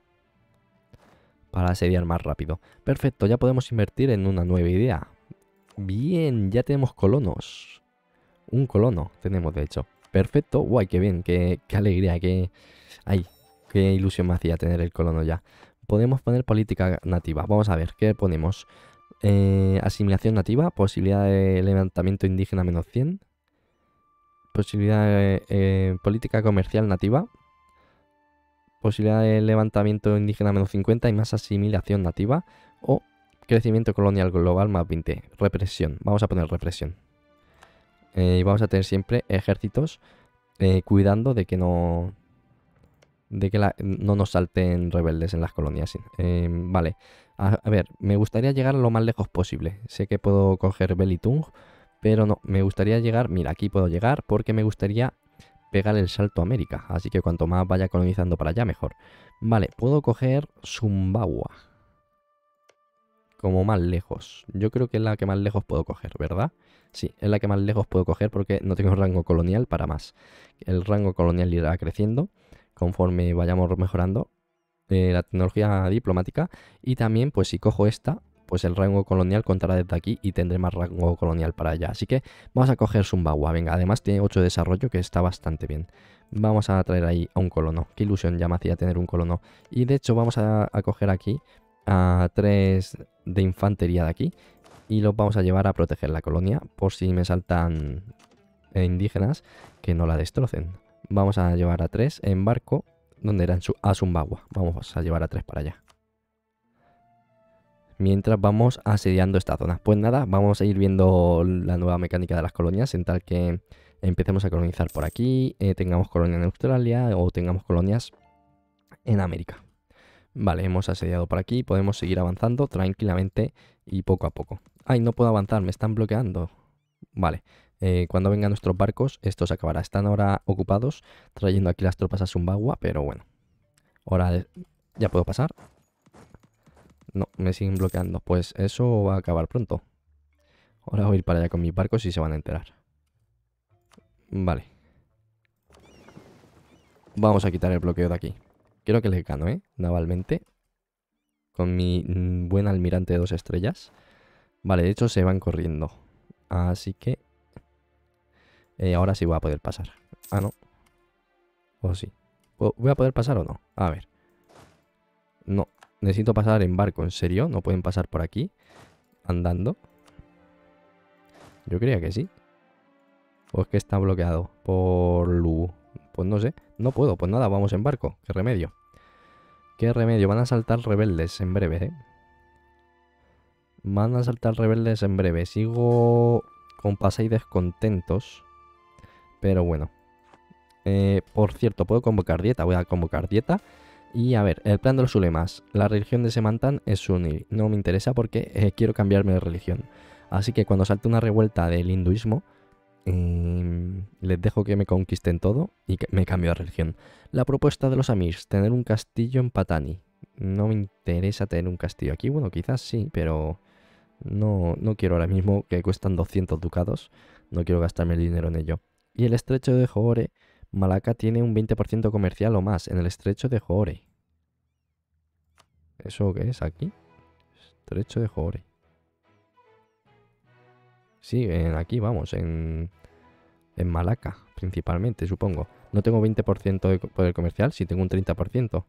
para asediar más rápido. Perfecto, ya podemos invertir en una nueva idea. Bien, ya tenemos colonos. Un colono tenemos, de hecho. Perfecto, guay, qué bien, qué, qué alegría, qué... Ay, qué ilusión me hacía tener el colono ya. Podemos poner política nativa. Vamos a ver, ¿qué ponemos? Eh, asimilación nativa, posibilidad de levantamiento indígena menos cien. Posibilidad de eh, política comercial nativa. Posibilidad de levantamiento indígena menos cincuenta y más asimilación nativa. O crecimiento colonial global más veinte. Represión, vamos a poner represión. Eh, y vamos a tener siempre ejércitos eh, cuidando de que no de que la, no nos salten rebeldes en las colonias. Eh, vale, a, a ver, me gustaría llegar lo más lejos posible. Sé que puedo coger Belitung, Pero no, me gustaría llegar, mira, aquí puedo llegar porque me gustaría pegar el salto a América. Así que cuanto más vaya colonizando para allá, mejor. Vale, puedo coger Sumbawa. Como más lejos. Yo creo que es la que más lejos puedo coger, ¿verdad? Sí, es la que más lejos puedo coger porque no tengo rango colonial para más. El rango colonial irá creciendo conforme vayamos mejorando eh, la tecnología diplomática. Y también, pues si cojo esta, pues el rango colonial contará desde aquí y tendré más rango colonial para allá. Así que vamos a coger Sumbawa. Venga, además tiene ocho de desarrollo que está bastante bien. Vamos a traer ahí a un colono. Qué ilusión ya me hacía tener un colono. Y de hecho vamos a, a coger aquí a tres de infantería de aquí y los vamos a llevar a proteger la colonia por si me saltan indígenas que no la destrocen. Vamos a llevar a tres en barco donde era en su, a Sumbawa. Vamos a llevar a tres para allá. Mientras vamos asediando esta zona. Pues nada, vamos a ir viendo la nueva mecánica de las colonias en tal que empecemos a colonizar por aquí, eh, tengamos colonia en Australia o tengamos colonias en América. Vale, hemos asediado por aquí, podemos seguir avanzando tranquilamente y poco a poco. ¡Ay, no puedo avanzar! Me están bloqueando. Vale, eh, cuando vengan nuestros barcos, esto se acabará. Están ahora ocupados trayendo aquí las tropas a Sumbawa, pero bueno. Ahora de... ya puedo pasar. No, me siguen bloqueando. Pues eso va a acabar pronto. Ahora voy a ir para allá con mis barcos y se van a enterar. Vale. Vamos a quitar el bloqueo de aquí. Creo que les gano, ¿eh? Navalmente. Con mi mm, buen almirante de dos estrellas. Vale, de hecho se van corriendo. Así que... Eh, ahora sí voy a poder pasar. Ah, no. O sí. ¿Voy a poder pasar o no? A ver. No. Necesito pasar en barco. ¿En serio? ¿No pueden pasar por aquí? Andando. Yo creía que sí. ¿O es que está bloqueado por Lu? Pues no sé. No puedo. Pues nada, vamos en barco. ¿Qué remedio? ¿Qué remedio? Van a saltar rebeldes en breve, ¿eh? Van a saltar rebeldes en breve. Sigo con pasay descontentos. Pero bueno. Eh, por cierto, puedo convocar dieta. Voy a convocar dieta. Y a ver, el plan de los ulemas. La religión de Semantan es suní. No me interesa porque eh, quiero cambiarme de religión. Así que cuando salte una revuelta del hinduismo, eh, les dejo que me conquisten todo y que me cambio de religión. La propuesta de los amirs, tener un castillo en Patani. No me interesa tener un castillo aquí. Bueno, quizás sí, pero no, no quiero ahora mismo, que cuestan doscientos ducados. No quiero gastarme el dinero en ello. Y el estrecho de Johore, Malaca tiene un veinte por ciento comercial o más en el estrecho de Johore. ¿Eso qué es aquí? Estrecho de Johore. Sí, en aquí vamos, en, en Malaca, principalmente, supongo. No tengo veinte por ciento de poder comercial, sí tengo un treinta por ciento.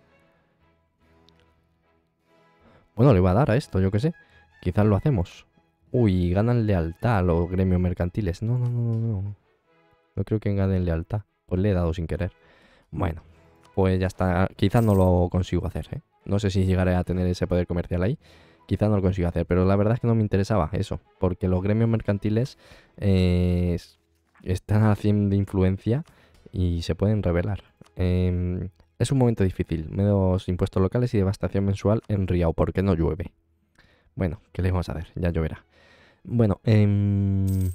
Bueno, le va a dar a esto, yo qué sé. Quizás lo hacemos. Uy, ganan lealtad a los gremios mercantiles. No, no, no, no. No creo que ganen lealtad. Pues le he dado sin querer. Bueno, pues ya está. Quizás no lo consigo hacer, ¿eh? No sé si llegaré a tener ese poder comercial ahí. Quizás no lo consigo hacer, pero la verdad es que no me interesaba eso. Porque los gremios mercantiles eh, están al cien de influencia y se pueden revelar. Eh, es un momento difícil. Menos impuestos locales y devastación mensual en Riau, porque no llueve. Bueno, ¿qué le vamos a hacer? Ya lloverá. Bueno, eh,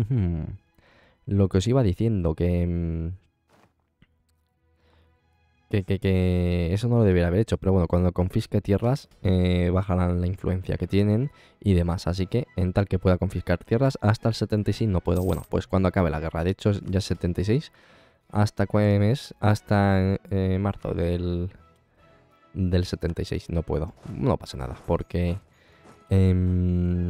lo que os iba diciendo, que... Que, que, que eso no lo debería haber hecho, pero bueno, cuando confisque tierras eh, bajarán la influencia que tienen y demás, así que en tal que pueda confiscar tierras hasta el setenta y seis no puedo. Bueno, pues cuando acabe la guerra, de hecho ya es setenta y seis, hasta cuál mes, hasta eh, marzo del, del setenta y seis no puedo, no pasa nada, porque eh,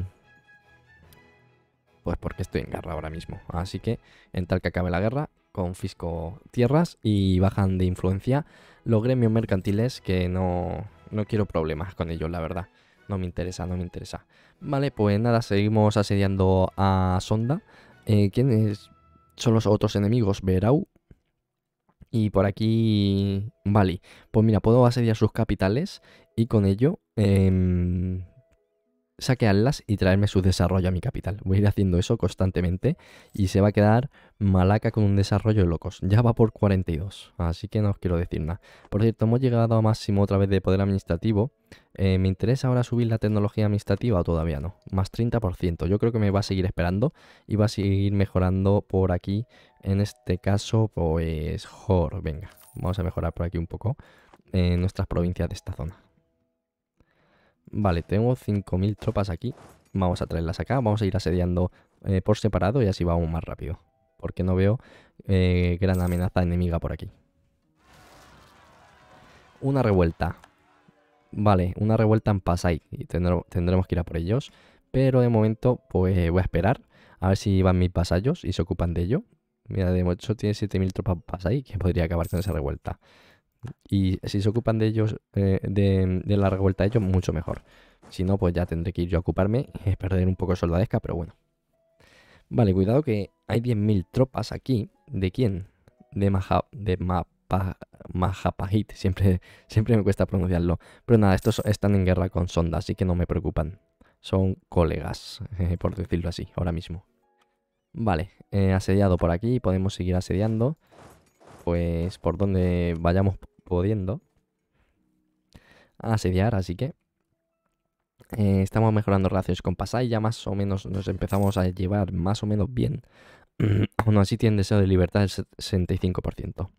pues porque estoy en guerra ahora mismo, así que en tal que acabe la guerra confisco tierras y bajan de influencia los gremios mercantiles, que no, no quiero problemas con ellos, la verdad. No me interesa, no me interesa. Vale, pues nada, seguimos asediando a Sonda. Eh, ¿Quiénes son los otros enemigos? Berau. Y por aquí... Vale, pues mira, puedo asediar sus capitales y con ello... Eh, saquearlas y traerme su desarrollo a mi capital. Voy a ir haciendo eso constantemente y se va a quedar Malaca con un desarrollo de locos. Ya va por cuarenta y dos, así que no os quiero decir nada. Por cierto, hemos llegado a máximo otra vez de poder administrativo. Eh, ¿Me interesa ahora subir la tecnología administrativa o todavía no? Más treinta por ciento. Yo creo que me va a seguir esperando y va a seguir mejorando por aquí. En este caso, pues, Jor, venga, vamos a mejorar por aquí un poco en nuestras provincias de esta zona. Vale, tengo cinco mil tropas aquí. Vamos a traerlas acá. Vamos a ir asediando eh, por separado y así vamos más rápido. Porque no veo eh, gran amenaza enemiga por aquí. Una revuelta. Vale, una revuelta en Pasai. Y tendremos, tendremos que ir a por ellos. Pero de momento, pues voy a esperar. A ver si van mis vasallos y se ocupan de ello. Mira, de hecho tiene siete mil tropas Pasai que podría acabar con esa revuelta. Y si se ocupan de ellos, eh, de, de la revuelta de ellos, mucho mejor. Si no, pues ya tendré que ir yo a ocuparme y perder un poco de soldadesca, pero bueno. Vale, cuidado que hay diez mil tropas aquí. ¿De quién? De Maha, de Mapa, Mahapajit. Siempre, siempre me cuesta pronunciarlo. Pero nada, estos están en guerra con Sonda, así que no me preocupan. Son colegas, eh, por decirlo así, ahora mismo. Vale, eh, asediado por aquí. Podemos seguir asediando. Pues por donde vayamos pudiendo asediar, así que eh, estamos mejorando relaciones con Pasai, ya más o menos nos empezamos a llevar más o menos bien. Aún así tiene deseo de libertad del sesenta y cinco por ciento.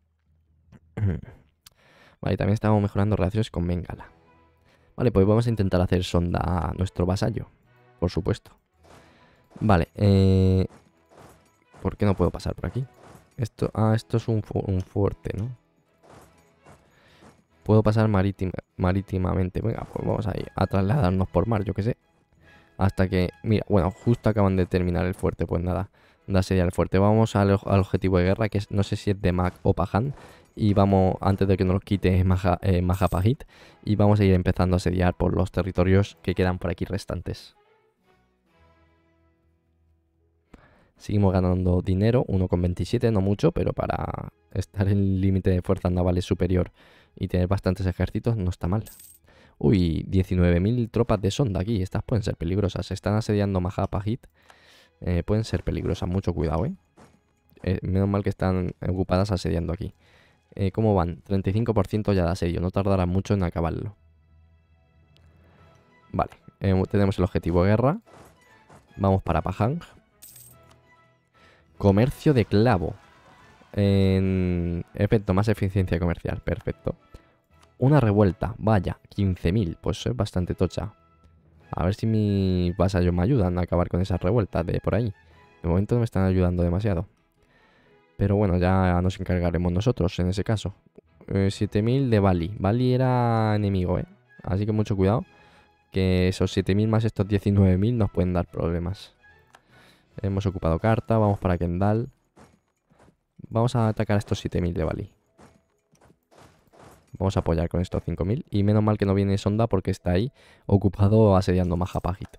Vale, también estamos mejorando relaciones con Bengala. Vale, pues vamos a intentar hacer Sonda a nuestro vasallo, por supuesto. Vale, eh, ¿por qué no puedo pasar por aquí? Esto, ah, esto es un, fu un fuerte, ¿no? Puedo pasar marítima, marítimamente. Venga, pues vamos a ir a trasladarnos por mar, yo que sé. Hasta que, mira, bueno, justo acaban de terminar el fuerte, pues nada, da sería el fuerte. Vamos al, al objetivo de guerra, que es, no sé si es de Mac o Pajan. Y vamos, antes de que nos lo quite Maha, eh, Mahapajit. Y vamos a ir empezando a asediar por los territorios que quedan por aquí restantes. Seguimos ganando dinero, uno coma veintisiete, no mucho, pero para estar en el límite de fuerzas navales superior y tener bastantes ejércitos no está mal. Uy, diecinueve mil tropas de sonda aquí, estas pueden ser peligrosas. Están asediando Mahapajit, eh, pueden ser peligrosas, mucho cuidado, ¿eh? eh menos mal que están ocupadas asediando aquí. Eh, ¿Cómo van? treinta y cinco por ciento ya de asedio, no tardará mucho en acabarlo. Vale, eh, tenemos el objetivo de guerra. Vamos para Pahang. Comercio de clavo. En efecto, más eficiencia comercial. Perfecto. Una revuelta. Vaya, quince mil. Pues es bastante tocha. A ver si mis vasallos me ayudan a acabar con esas revueltas de por ahí. De momento no me están ayudando demasiado. Pero bueno, ya nos encargaremos nosotros en ese caso. Eh, siete mil de Bali. Bali era enemigo, ¿eh? Así que mucho cuidado. Que esos siete mil más estos diecinueve mil nos pueden dar problemas. Hemos ocupado carta, vamos para Kendall. Vamos a atacar a estos siete mil de Bali. Vamos a apoyar con estos cinco mil. Y menos mal que no viene Sonda porque está ahí ocupado asediando Mahapajit.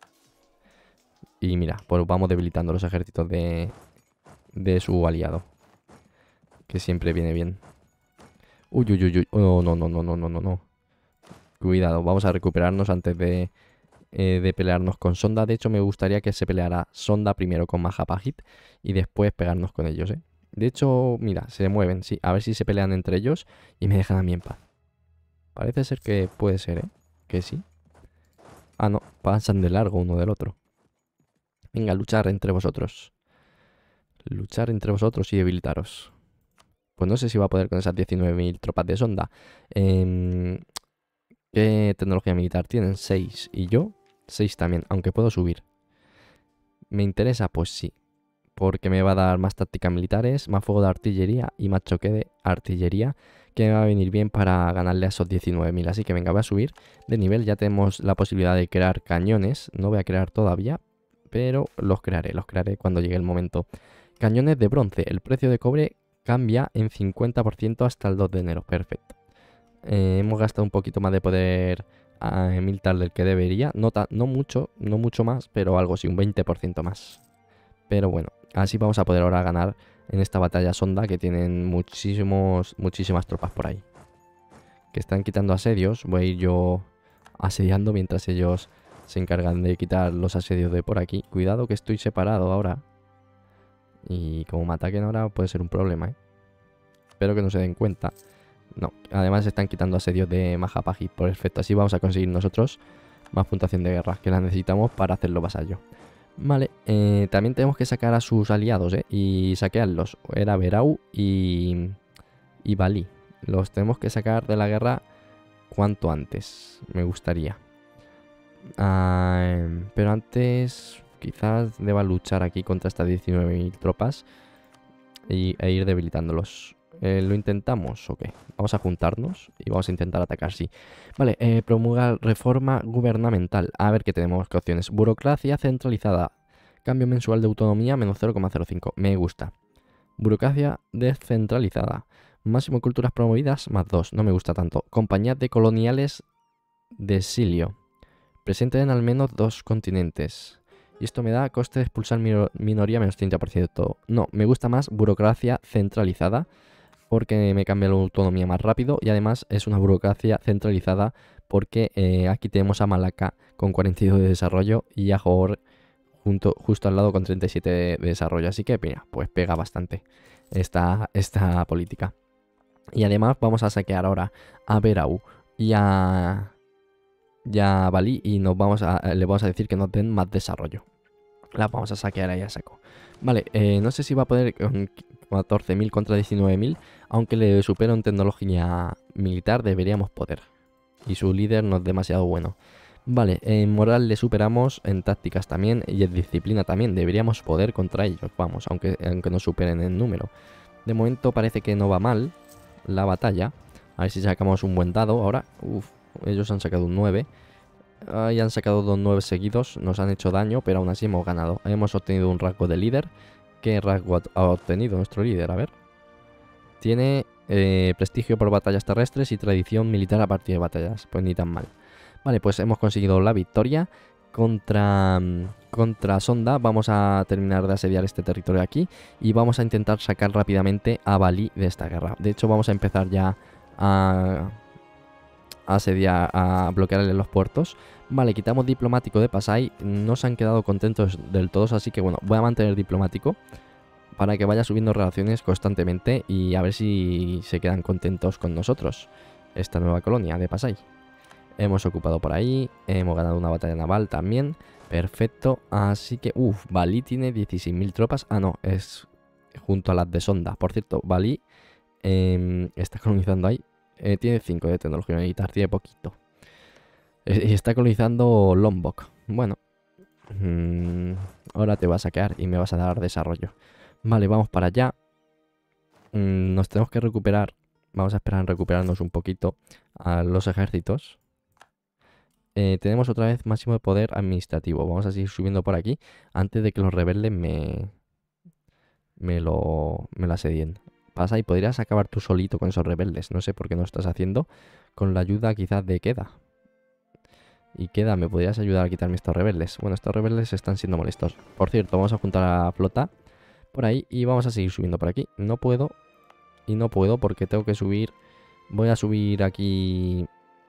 Y mira, pues vamos debilitando los ejércitos de, de su aliado. Que siempre viene bien. Uy, uy, uy, uy. Oh, no, no, no, no, no, no, no. Cuidado, vamos a recuperarnos antes de... Eh, de pelearnos con Sonda. De hecho me gustaría que se peleara Sonda primero con Mahapajit y después pegarnos con ellos, ¿eh? De hecho, mira, se mueven, sí. A ver si se pelean entre ellos y me dejan a mí en paz. Parece ser que puede ser, ¿eh? Que sí. Ah, no, pasan de largo uno del otro. Venga, luchar entre vosotros. Luchar entre vosotros y debilitaros. Pues no sé si va a poder con esas diecinueve mil tropas de Sonda. Eh, ¿Qué tecnología militar tienen? seis. Y yo seis también, aunque puedo subir. ¿Me interesa? Pues sí. Porque me va a dar más tácticas militares, más fuego de artillería y más choque de artillería, que me va a venir bien para ganarle a esos diecinueve mil. Así que venga, voy a subir de nivel. Ya tenemos la posibilidad de crear cañones. No voy a crear todavía, pero los crearé, los crearé cuando llegue el momento. Cañones de bronce. El precio de cobre cambia en cincuenta por ciento hasta el dos de enero. Perfecto. Eh, hemos gastado un poquito más de poder eh, militar del que debería. No, no mucho, no mucho más, pero algo sí, un veinte por ciento más. Pero bueno, así vamos a poder ahora ganar en esta batalla Sonda, que tienen muchísimos, muchísimas tropas por ahí. Que están quitando asedios. Voy a ir yo asediando mientras ellos se encargan de quitar los asedios de por aquí. Cuidado que estoy separado ahora. Y como me ataquen ahora puede ser un problema, ¿eh? Espero que no se den cuenta. No, además están quitando asedios de Mahapaji. Perfecto, así vamos a conseguir nosotros más puntuación de guerra, que la necesitamos para hacerlo vasallo. Vale, eh, también tenemos que sacar a sus aliados, ¿eh? Y saquearlos. Era Berau y, y Balí. Los tenemos que sacar de la guerra cuanto antes, me gustaría. Ah, pero antes quizás deba luchar aquí contra estas diecinueve mil tropas y, e ir debilitándolos. Eh, ¿Lo intentamos o qué? Vamos a juntarnos y vamos a intentar atacar, sí. Vale, eh, promulgar reforma gubernamental. A ver qué tenemos, qué opciones. Burocracia centralizada. Cambio mensual de autonomía, menos cero coma cero cinco. Me gusta. Burocracia descentralizada. Máximo culturas promovidas, más dos. No me gusta tanto. Compañías de coloniales de exilio. Presente en al menos dos continentes. Y esto me da coste de expulsar minoría menos treinta por ciento. No, me gusta más burocracia centralizada. Porque me cambia la autonomía más rápido. Y además es una burocracia centralizada. Porque eh, aquí tenemos a Malaca con cuarenta y dos de desarrollo. Y a Johor junto, justo al lado con treinta y siete de, de desarrollo. Así que mira, pues pega bastante esta, esta política. Y además vamos a saquear ahora a Berau y a, y a Balí. Y nos vamos a, le vamos a decir que nos den más desarrollo. Las vamos a saquear ahí a saco. Vale, eh, no sé si va a poder con catorce mil contra diecinueve mil. Aunque le supero en tecnología militar, deberíamos poder. Y su líder no es demasiado bueno. Vale, en moral le superamos, en tácticas también y en disciplina también. Deberíamos poder contra ellos, vamos, aunque, aunque nos superen en número. De momento parece que no va mal la batalla. A ver si sacamos un buen dado ahora. Uf, ellos han sacado un nueve. Ahí han sacado dos nueve seguidos, nos han hecho daño, pero aún así hemos ganado. Hemos obtenido un rasgo de líder. ¿Qué rasgo ha obtenido nuestro líder? A ver. Tiene eh, prestigio por batallas terrestres y tradición militar a partir de batallas. Pues ni tan mal. Vale, pues hemos conseguido la victoria contra, contra Sonda. Vamos a terminar de asediar este territorio aquí y vamos a intentar sacar rápidamente a Balí de esta guerra. De hecho, vamos a empezar ya a... asediar, a bloquearle los puertos. Vale, quitamos diplomático de Pasai. No se han quedado contentos del todo, así que bueno, voy a mantener diplomático para que vaya subiendo relaciones constantemente y a ver si se quedan contentos con nosotros. Esta nueva colonia de Pasai. Hemos ocupado por ahí, hemos ganado una batalla naval también. Perfecto, así que, uff, Balí tiene dieciséis mil tropas. Ah, no, es junto a las de Sonda. Por cierto, Balí eh, está colonizando ahí. Eh, tiene cinco de tecnología militar, tiene poquito. Eh, y está colonizando Lombok. Bueno, mmm, ahora te vas a saquear y me vas a dar desarrollo. Vale, vamos para allá. Mm, nos tenemos que recuperar. Vamos a esperar a recuperarnos un poquito a los ejércitos. Eh, tenemos otra vez máximo de poder administrativo. Vamos a seguir subiendo por aquí antes de que los rebeldes me, me lo, me lo asedien. Pasa y podrías acabar tú solito con esos rebeldes. No sé por qué no lo estás haciendo. Con la ayuda quizás de Queda. Y Queda, ¿me podrías ayudar a quitarme estos rebeldes? Bueno, estos rebeldes están siendo molestos. Por cierto, vamos a juntar a la flota por ahí y vamos a seguir subiendo por aquí. No puedo. Y no puedo porque tengo que subir. Voy a subir aquí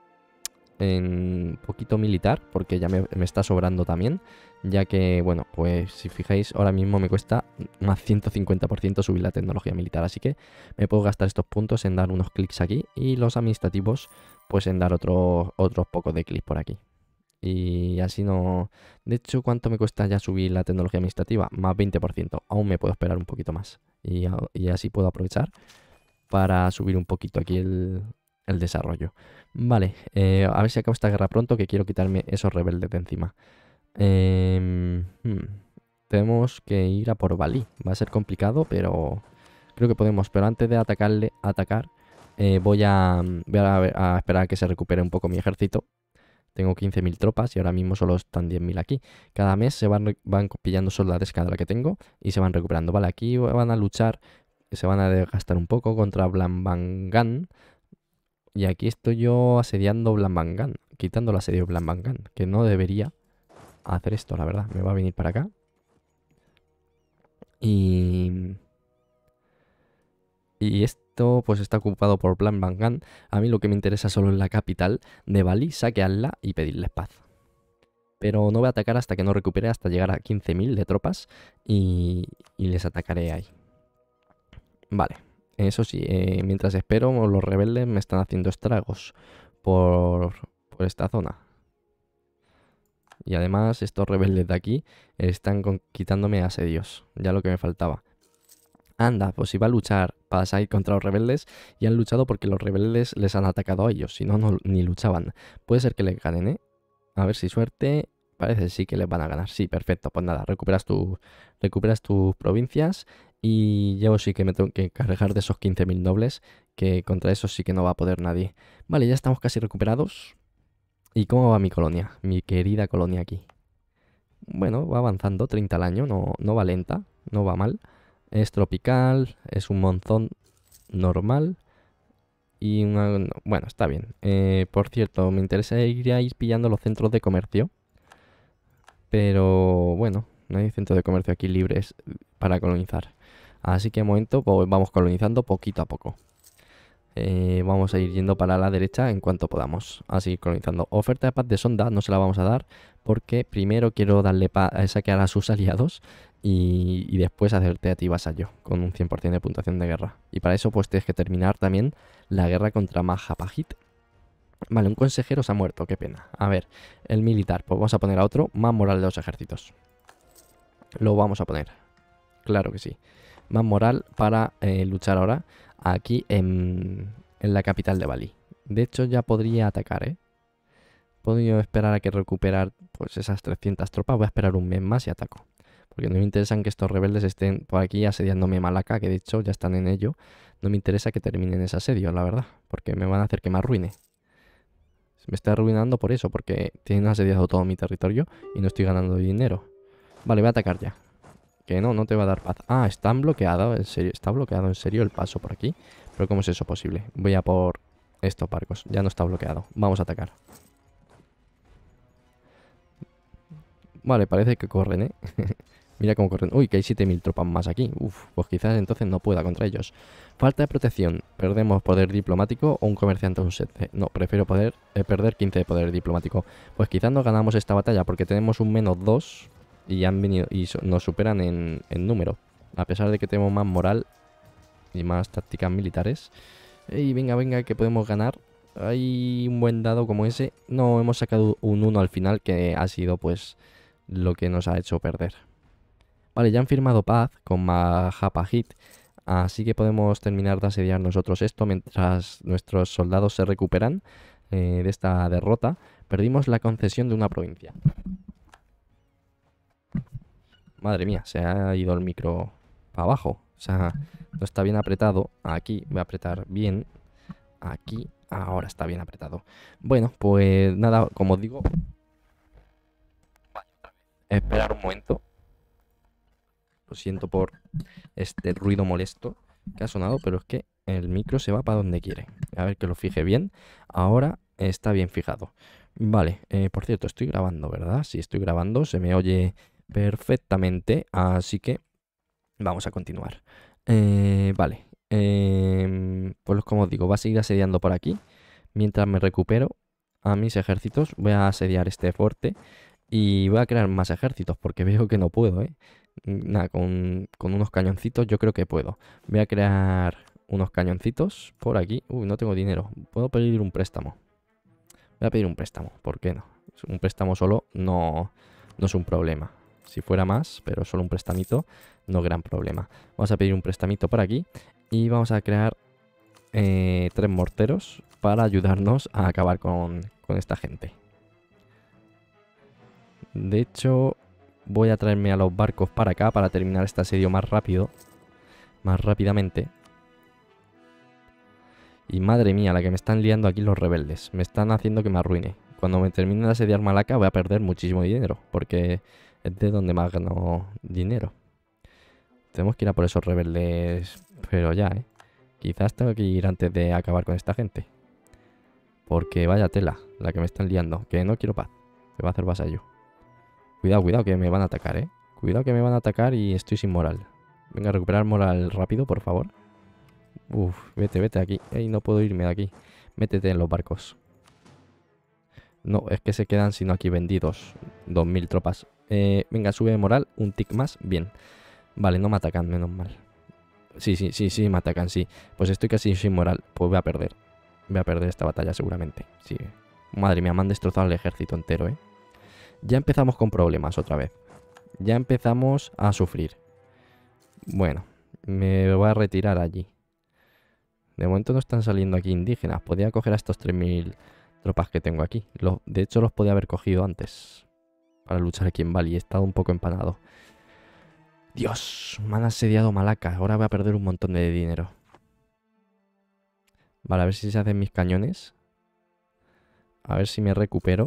en poquito militar porque ya me, me está sobrando también. Ya que, bueno, pues si fijáis, ahora mismo me cuesta más ciento cincuenta por ciento subir la tecnología militar. Así que me puedo gastar estos puntos en dar unos clics aquí. Y los administrativos, pues en dar otro, otros pocos de clics por aquí. Y así no... De hecho, ¿cuánto me cuesta ya subir la tecnología administrativa? Más veinte por ciento. Aún me puedo esperar un poquito más. Y, y así puedo aprovechar para subir un poquito aquí el, el desarrollo. Vale, eh, a ver si acabo esta guerra pronto, que quiero quitarme esos rebeldes de encima. Eh, hmm, tenemos que ir a por Balí. Va a ser complicado, pero creo que podemos. Pero antes de atacarle, atacar, eh, voy, a, voy a, a esperar a que se recupere un poco mi ejército. Tengo quince mil tropas y ahora mismo solo están diez mil aquí. Cada mes se van, van pillando soldados cada la que tengo y se van recuperando. Vale, aquí van a luchar, se van a desgastar un poco contra Blambangan. Y aquí estoy yo asediando Blambangan, quitando el asedio Blambangan, que no debería hacer esto, la verdad. Me va a venir para acá. Y... Y esto pues está ocupado por Blambangan. A mí lo que me interesa solo es la capital de Balí, saquearla y pedirles paz. Pero no voy a atacar hasta que no recupere, hasta llegar a quince mil de tropas. Y, y les atacaré ahí. Vale. Eso sí, eh, mientras espero, los rebeldes me están haciendo estragos por, por esta zona. Y además estos rebeldes de aquí están con, quitándome asedios. Ya lo que me faltaba. Anda, pues iba a luchar para salir contra los rebeldes y han luchado porque los rebeldes les han atacado a ellos. Si no, no ni luchaban. Puede ser que les ganen, ¿eh? A ver si suerte. Parece sí que les van a ganar. Sí, perfecto. Pues nada, recuperas, tu, recuperas tus provincias y yo sí que me tengo que cargar de esos quince mil nobles, que contra esos sí que no va a poder nadie. Vale, ya estamos casi recuperados. ¿Y cómo va mi colonia? Mi querida colonia aquí. Bueno, va avanzando, treinta al año, no, no va lenta, no va mal. Es tropical, es un monzón normal. Y una, no, bueno, está bien. Eh, por cierto, me interesa ir a ir pillando los centros de comercio. Pero bueno, no hay centros de comercio aquí libres para colonizar. Así que de momento pues, vamos colonizando poquito a poco. Eh, vamos a ir yendo para la derecha en cuanto podamos. A seguir colonizando. Oferta de paz de sonda no se la vamos a dar porque primero quiero darle a saquear a sus aliados y, y después hacerte a ti vasallo con un cien por cien de puntuación de guerra. Y para eso pues tienes que terminar también la guerra contra Majapahit. Vale, un consejero se ha muerto, qué pena. A ver, el militar, pues vamos a poner a otro, más moral de los ejércitos. Lo vamos a poner, claro que sí. Más moral para eh, luchar ahora aquí en, en la capital de Bali. De hecho ya podría atacar, ¿eh? Podría esperar a que recuperar pues esas trescientas tropas. Voy a esperar un mes más y ataco. Porque no me interesan que estos rebeldes estén por aquí asediándome Malaca, que de hecho ya están en ello. No me interesa que terminen ese asedio, la verdad. Porque me van a hacer que me arruine. Me está arruinando por eso, porque tienen asediado todo mi territorio y no estoy ganando dinero. Vale, voy a atacar ya. Que no, no te va a dar paz. Ah, están bloqueados, en serio, está bloqueado en serio el paso por aquí. Pero ¿cómo es eso posible? Voy a por estos barcos, ya no está bloqueado. Vamos a atacar. Vale, parece que corren, ¿eh? Mira cómo corren. Uy, que hay siete mil tropas más aquí. Uf, pues quizás entonces no pueda contra ellos. Falta de protección. Perdemos poder diplomático o un comerciante o un sete. No, prefiero poder, eh, perder quince de poder diplomático. Pues quizás no ganamos esta batalla porque tenemos un menos dos y han venido y so, nos superan en, en número. A pesar de que tenemos más moral y más tácticas militares. Ey, venga, venga, que podemos ganar. Hay un buen dado como ese. No, hemos sacado un uno al final que ha sido pues lo que nos ha hecho perder. Vale, ya han firmado paz con Majapahit, así que podemos terminar de asediar nosotros esto mientras nuestros soldados se recuperan eh, de esta derrota. Perdimos la concesión de una provincia. Madre mía, se ha ido el micro para abajo. O sea, no está bien apretado. Aquí voy a apretar bien. Aquí, ahora está bien apretado. Bueno, pues nada, como os digo, esperar un momento. Lo siento por este ruido molesto que ha sonado, pero es que el micro se va para donde quiere. A ver que lo fije bien. Ahora está bien fijado. Vale, eh, por cierto, estoy grabando, ¿verdad? Sí, estoy grabando, se me oye perfectamente, así que vamos a continuar. Eh, vale, eh, pues como os digo, va a seguir asediando por aquí. Mientras me recupero a mis ejércitos, voy a asediar este fuerte y voy a crear más ejércitos porque veo que no puedo, ¿eh? Nada, con, con unos cañoncitos yo creo que puedo. Voy a crear unos cañoncitos por aquí. Uy, no tengo dinero. Puedo pedir un préstamo. Voy a pedir un préstamo. ¿Por qué no? Un préstamo solo no, no es un problema. Si fuera más, pero solo un prestamito, no gran problema. Vamos a pedir un prestamito por aquí. Y vamos a crear eh, tres morteros para ayudarnos a acabar con, con esta gente. De hecho, voy a traerme a los barcos para acá para terminar este asedio más rápido. Más rápidamente. Y madre mía, la que me están liando aquí los rebeldes. Me están haciendo que me arruine. Cuando me termine de asediar Malaca voy a perder muchísimo dinero. Porque es de donde más gano dinero. Tenemos que ir a por esos rebeldes. Pero ya, ¿eh? Quizás tengo que ir antes de acabar con esta gente. Porque vaya tela, la que me están liando. Que no quiero paz. Me va a hacer vasallo. Cuidado, cuidado, que me van a atacar, ¿eh? Cuidado que me van a atacar y estoy sin moral. Venga, a recuperar moral rápido, por favor. Uf, vete, vete aquí. Ey, no puedo irme de aquí. Métete en los barcos. No, es que se quedan sino aquí vendidos. dos mil tropas. Eh, venga, sube de moral. Un tick más. Bien. Vale, no me atacan, menos mal. Sí, sí, sí, sí, me atacan, sí. Pues estoy casi sin moral. Pues voy a perder. Voy a perder esta batalla seguramente. Sí. Madre mía, me han destrozado el ejército entero, ¿eh? Ya empezamos con problemas otra vez. Ya empezamos a sufrir. Bueno, me voy a retirar allí. De momento no están saliendo aquí indígenas. Podría coger a estos tres mil tropas que tengo aquí. Lo, de hecho, los podía haber cogido antes. Para luchar aquí en Bali. He estado un poco empanado. Dios, me han asediado Malaca. Ahora voy a perder un montón de dinero. Vale, a ver si se hacen mis cañones. A ver si me recupero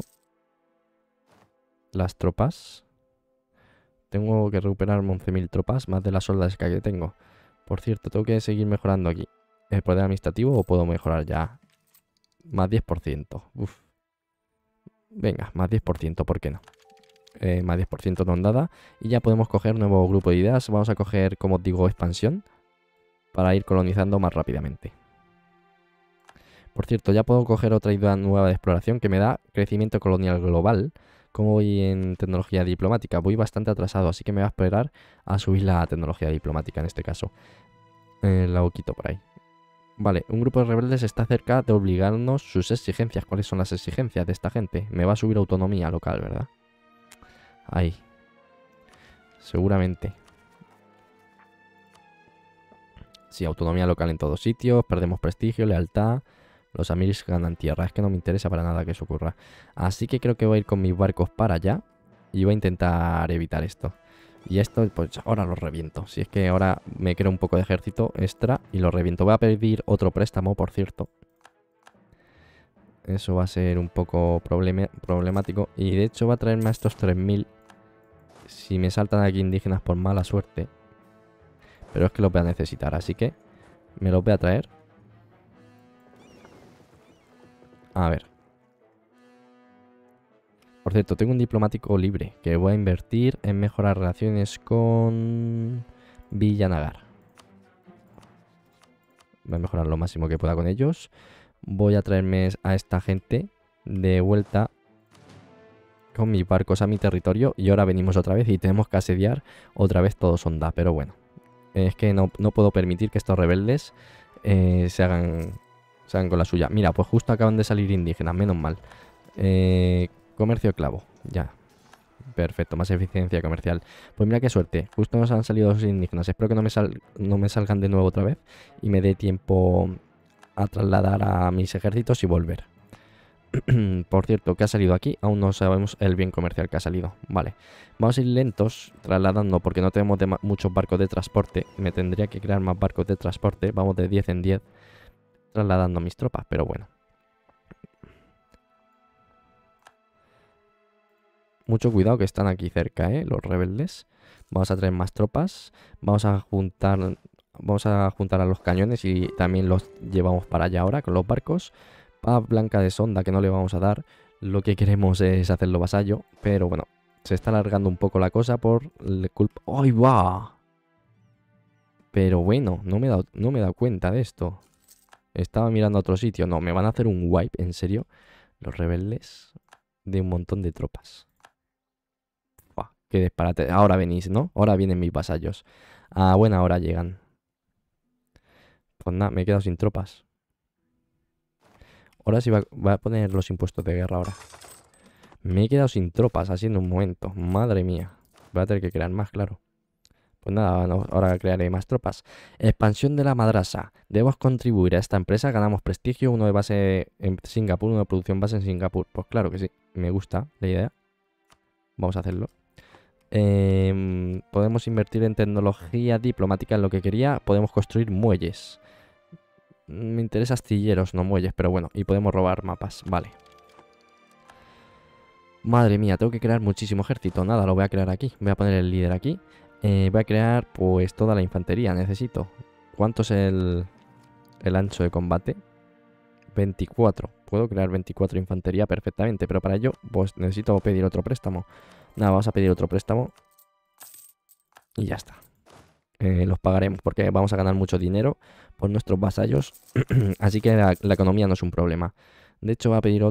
las tropas. Tengo que recuperarme once mil tropas, más de las soldadas que tengo. Por cierto, tengo que seguir mejorando aquí. ¿El poder administrativo o puedo mejorar ya? Más diez por ciento. Uf. Venga, más diez por ciento, ¿por qué no? Eh, más diez por ciento no dada. Y ya podemos coger nuevo grupo de ideas. Vamos a coger, como os digo, expansión. Para ir colonizando más rápidamente. Por cierto, ya puedo coger otra idea nueva de exploración que me da crecimiento colonial global. Como voy en tecnología diplomática, voy bastante atrasado, así que me voy a esperar a subir la tecnología diplomática en este caso. Eh, la quito por ahí. Vale, un grupo de rebeldes está cerca de obligarnos sus exigencias. ¿Cuáles son las exigencias de esta gente? Me va a subir autonomía local, ¿verdad? Ahí. Seguramente. Sí, autonomía local en todos sitios, perdemos prestigio, lealtad. Los amiris ganan tierra, es que no me interesa para nada que eso ocurra. Así que creo que voy a ir con mis barcos para allá y voy a intentar evitar esto. Y esto, pues ahora lo reviento. Si es que ahora me creo un poco de ejército extra y lo reviento. Voy a pedir otro préstamo, por cierto. Eso va a ser un poco problema problemático. Y de hecho va a traerme a estos tres mil. Si me saltan aquí indígenas por mala suerte. Pero es que los voy a necesitar, así que me los voy a traer. A ver. Por cierto, tengo un diplomático libre que voy a invertir en mejorar relaciones con Villanagar. Voy a mejorar lo máximo que pueda con ellos. Voy a traerme a esta gente de vuelta con mis barcos a mi territorio. Y ahora venimos otra vez y tenemos que asediar otra vez todo Sonda. Pero bueno, es que no, no puedo permitir que estos rebeldes eh, se hagan... se hagan con la suya. Mira, pues justo acaban de salir indígenas, menos mal. Eh, comercio de clavo, ya. Perfecto, más eficiencia comercial. Pues mira qué suerte, justo nos han salido los indígenas. Espero que no me, sal no me salgan de nuevo otra vez y me dé tiempo a trasladar a mis ejércitos y volver. Por cierto, ¿qué ha salido aquí? Aún no sabemos el bien comercial que ha salido. Vale, vamos a ir lentos trasladando porque no tenemos de muchos barcos de transporte. Me tendría que crear más barcos de transporte. Vamos de diez en diez trasladando a mis tropas, pero bueno. Mucho cuidado que están aquí cerca, ¿eh? Los rebeldes. Vamos a traer más tropas. Vamos a juntar... Vamos a juntar a los cañones y también los llevamos para allá ahora con los barcos. Paz blanca de sonda que no le vamos a dar. Lo que queremos es hacerlo vasallo. Pero bueno, se está alargando un poco la cosa por el culpa... ¡Ay, va! Pero bueno, no me he dado, no me he dado cuenta de esto. Estaba mirando a otro sitio. No, me van a hacer un wipe, en serio. Los rebeldes de un montón de tropas. Buah, qué disparate. Ahora venís, ¿no? Ahora vienen mis vasallos. A buena hora llegan. Pues nada, me he quedado sin tropas. Ahora sí va, va a poner los impuestos de guerra ahora. Me he quedado sin tropas así en un momento. Madre mía. Voy a tener que crear más, claro. Pues nada, no, ahora crearé más tropas. Expansión de la madrasa. Debemos contribuir a esta empresa. Ganamos prestigio. Uno de base en Singapur, uno de producción base en Singapur. Pues claro que sí. Me gusta la idea. Vamos a hacerlo. Eh, podemos invertir en tecnología diplomática en lo que quería. Podemos construir muelles. Me interesa astilleros, no muelles, pero bueno. Y podemos robar mapas. Vale. Madre mía, tengo que crear muchísimo ejército. Nada, lo voy a crear aquí. Voy a poner el líder aquí. Eh, voy a crear pues toda la infantería, necesito. ¿Cuánto es el, el ancho de combate? veinticuatro. Puedo crear veinticuatro infantería perfectamente, pero para ello pues necesito pedir otro préstamo. Nada, vamos a pedir otro préstamo. Y ya está. Eh, los pagaremos porque vamos a ganar mucho dinero por nuestros vasallos. Así que la, la economía no es un problema. De hecho, voy a pedir otro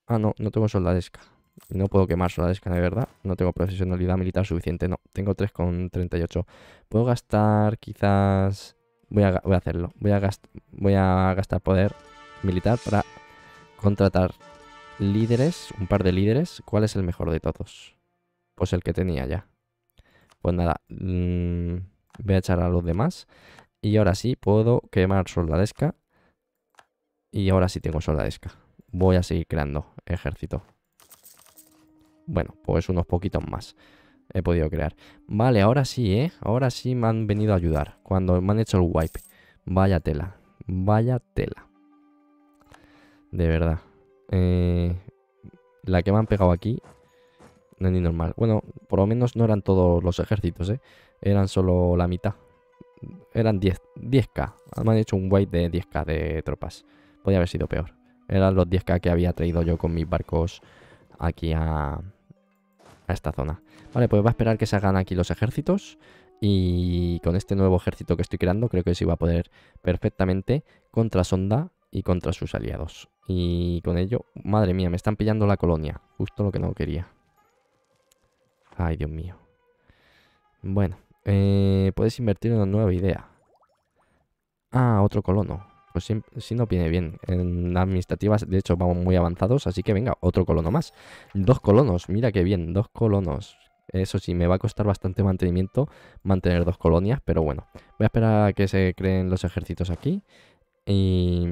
Ah, no, no tengo soldadesca. No puedo quemar soldadesca, de verdad. No tengo profesionalidad militar suficiente. No, tengo tres con treinta y ocho. Puedo gastar quizás... Voy a, voy a hacerlo. Voy a, gast voy a gastar poder militar para contratar líderes. Un par de líderes. ¿Cuál es el mejor de todos? Pues el que tenía ya. Pues nada. Mmm, voy a echar a los demás. Y ahora sí puedo quemar soldadesca. Y ahora sí tengo soldadesca. Voy a seguir creando ejército. Bueno, pues unos poquitos más he podido crear. Vale, ahora sí, ¿eh? Ahora sí me han venido a ayudar. Cuando me han hecho el wipe. Vaya tela. Vaya tela. De verdad. Eh, la que me han pegado aquí no es ni normal. Bueno, por lo menos no eran todos los ejércitos, ¿eh? Eran solo la mitad. Eran diez, diez K. Me han hecho un wipe de diez K de tropas. Podría haber sido peor. Eran los diez K que había traído yo con mis barcos aquí a, a esta zona. Vale, pues va a esperar que se hagan aquí los ejércitos. Y con este nuevo ejército que estoy creando, creo que sí va a poder perfectamente contra Sonda y contra sus aliados. Y con ello, madre mía, me están pillando la colonia. Justo lo que no quería. Ay, Dios mío. Bueno, eh, puedes invertir en una nueva idea. Ah, otro colono. Pues si, si no viene bien. En administrativas, de hecho, vamos muy avanzados. Así que venga, otro colono más. Dos colonos, mira qué bien, dos colonos. Eso sí, me va a costar bastante mantenimiento mantener dos colonias, pero bueno. Voy a esperar a que se creen los ejércitos aquí. Y...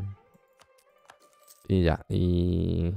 Y ya, y...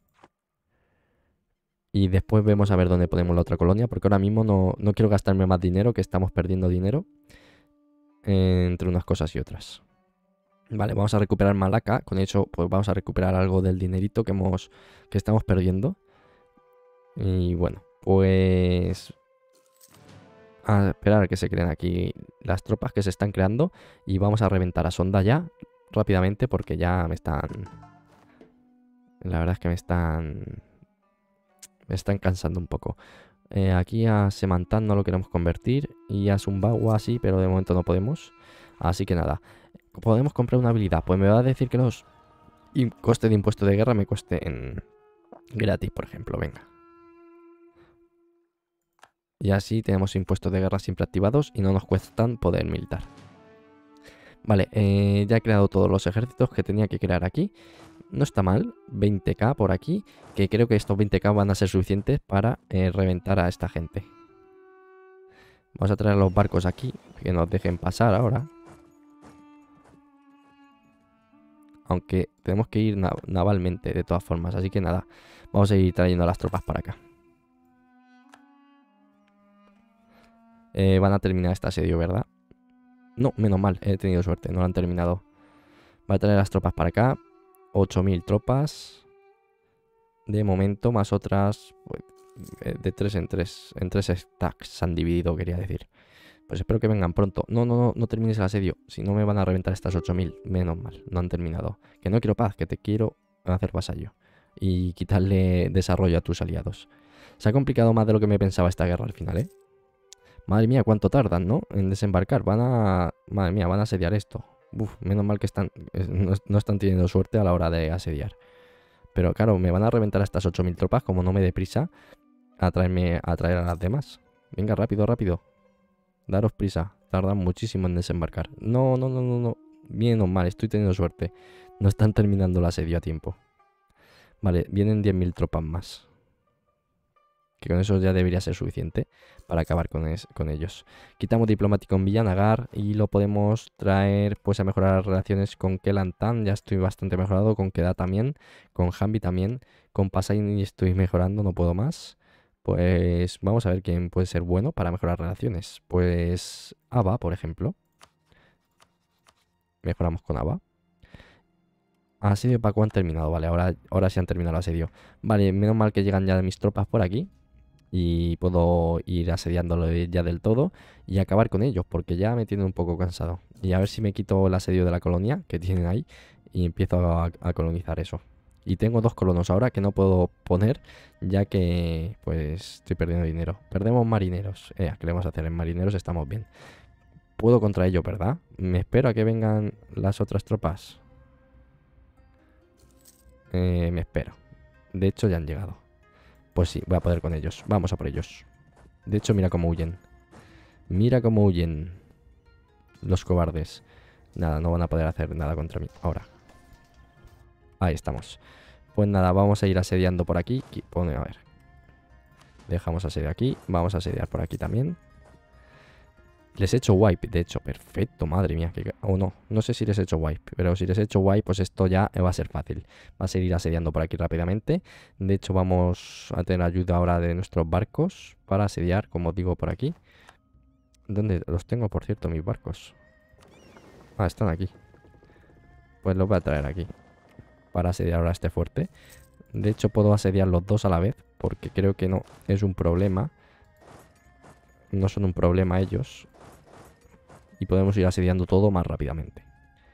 Y después vemos a ver dónde ponemos la otra colonia, porque ahora mismo no, no quiero gastarme más dinero, que estamos perdiendo dinero eh, entre unas cosas y otras. Vale, vamos a recuperar Malaca. Con eso, pues vamos a recuperar algo del dinerito que hemos que estamos perdiendo. Y bueno, pues... a esperar a que se creen aquí las tropas que se están creando. Y vamos a reventar a Sonda ya, rápidamente, porque ya me están... La verdad es que me están... Me están cansando un poco. Eh, aquí a Semantan no lo queremos convertir. Y a Sumbawa sí, pero de momento no podemos. Así que nada. Podemos comprar una habilidad. Pues me va a decir que los coste de impuesto de guerra me cueste en gratis, por ejemplo. Venga. Y así tenemos impuestos de guerra siempre activados y no nos cuestan poder militar. Vale, eh, ya he creado todos los ejércitos que tenía que crear aquí. No está mal, veinte K por aquí, que creo que estos veinte K van a ser suficientes para eh, reventar a esta gente. Vamos a traer los barcos aquí, que nos dejen pasar ahora. Aunque tenemos que ir nav navalmente de todas formas, así que nada. Vamos a ir trayendo a las tropas para acá. Eh, van a terminar este asedio, ¿verdad? No, menos mal, he tenido suerte, no lo han terminado. Va a traer las tropas para acá. ocho mil tropas. De momento, más otras pues, de tres en tres. En tres stacks se han dividido, quería decir. Pues espero que vengan pronto. No, no, no, no termines el asedio. Si no me van a reventar estas ocho mil. Menos mal, no han terminado. Que no quiero paz, que te quiero hacer vasallo. Y quitarle desarrollo a tus aliados. Se ha complicado más de lo que me pensaba esta guerra al final, ¿eh? Madre mía, cuánto tardan, ¿no? En desembarcar. Van a... Madre mía, van a asediar esto. Uf, menos mal que están... No, no están teniendo suerte a la hora de asediar. Pero claro, me van a reventar a estas ocho mil tropas, como no me dé prisa a traerme a traer a las demás. Venga, rápido, rápido. Daros prisa. Tardan muchísimo en desembarcar. No, no, no, no, no. Bien o mal, estoy teniendo suerte. No están terminando el asedio a tiempo. Vale, vienen diez mil tropas más. Que con eso ya debería ser suficiente para acabar con, es, con ellos. Quitamos diplomático en Villanagar y lo podemos traer pues a mejorar las relaciones con Kelantan. Ya estoy bastante mejorado, con Kedah también, con Hambi también, con Pasain estoy mejorando, no puedo más. Pues vamos a ver quién puede ser bueno para mejorar relaciones. Pues Ava, por ejemplo. Mejoramos con Ava. Asedio de Paco han terminado, vale, ahora, ahora sí han terminado el asedio. Vale, menos mal que llegan ya mis tropas por aquí. Y puedo ir asediándolo ya del todo y acabar con ellos, porque ya me tienen un poco cansado. Y a ver si me quito el asedio de la colonia que tienen ahí y empiezo a, a colonizar eso. Y tengo dos colonos ahora que no puedo poner, ya que pues estoy perdiendo dinero. Perdemos marineros. Eh, ¿qué le vamos a hacer? En marineros estamos bien. Puedo contra ellos, ¿verdad? Me espero a que vengan las otras tropas. Eh, me espero. De hecho, ya han llegado. Pues sí, voy a poder con ellos. Vamos a por ellos. De hecho, mira cómo huyen. Mira cómo huyen los cobardes. Nada, no van a poder hacer nada contra mí. Ahora. Ahí estamos. Pues nada, vamos a ir asediando por aquí. Aquí pone, a ver. Dejamos asedio aquí. Vamos a asediar por aquí también. Les he hecho wipe, de hecho. Perfecto, madre mía. Que... O oh, no, no sé si les he hecho wipe. Pero si les he hecho wipe, pues esto ya va a ser fácil. Va a seguir asediando por aquí rápidamente. De hecho, vamos a tener ayuda ahora de nuestros barcos para asediar, como os digo, por aquí. ¿Dónde los tengo, por cierto, mis barcos? Ah, están aquí. Pues los voy a traer aquí para asediar ahora este fuerte. De hecho, puedo asediar los dos a la vez, porque creo que no es un problema. No son un problema ellos. Y podemos ir asediando todo más rápidamente.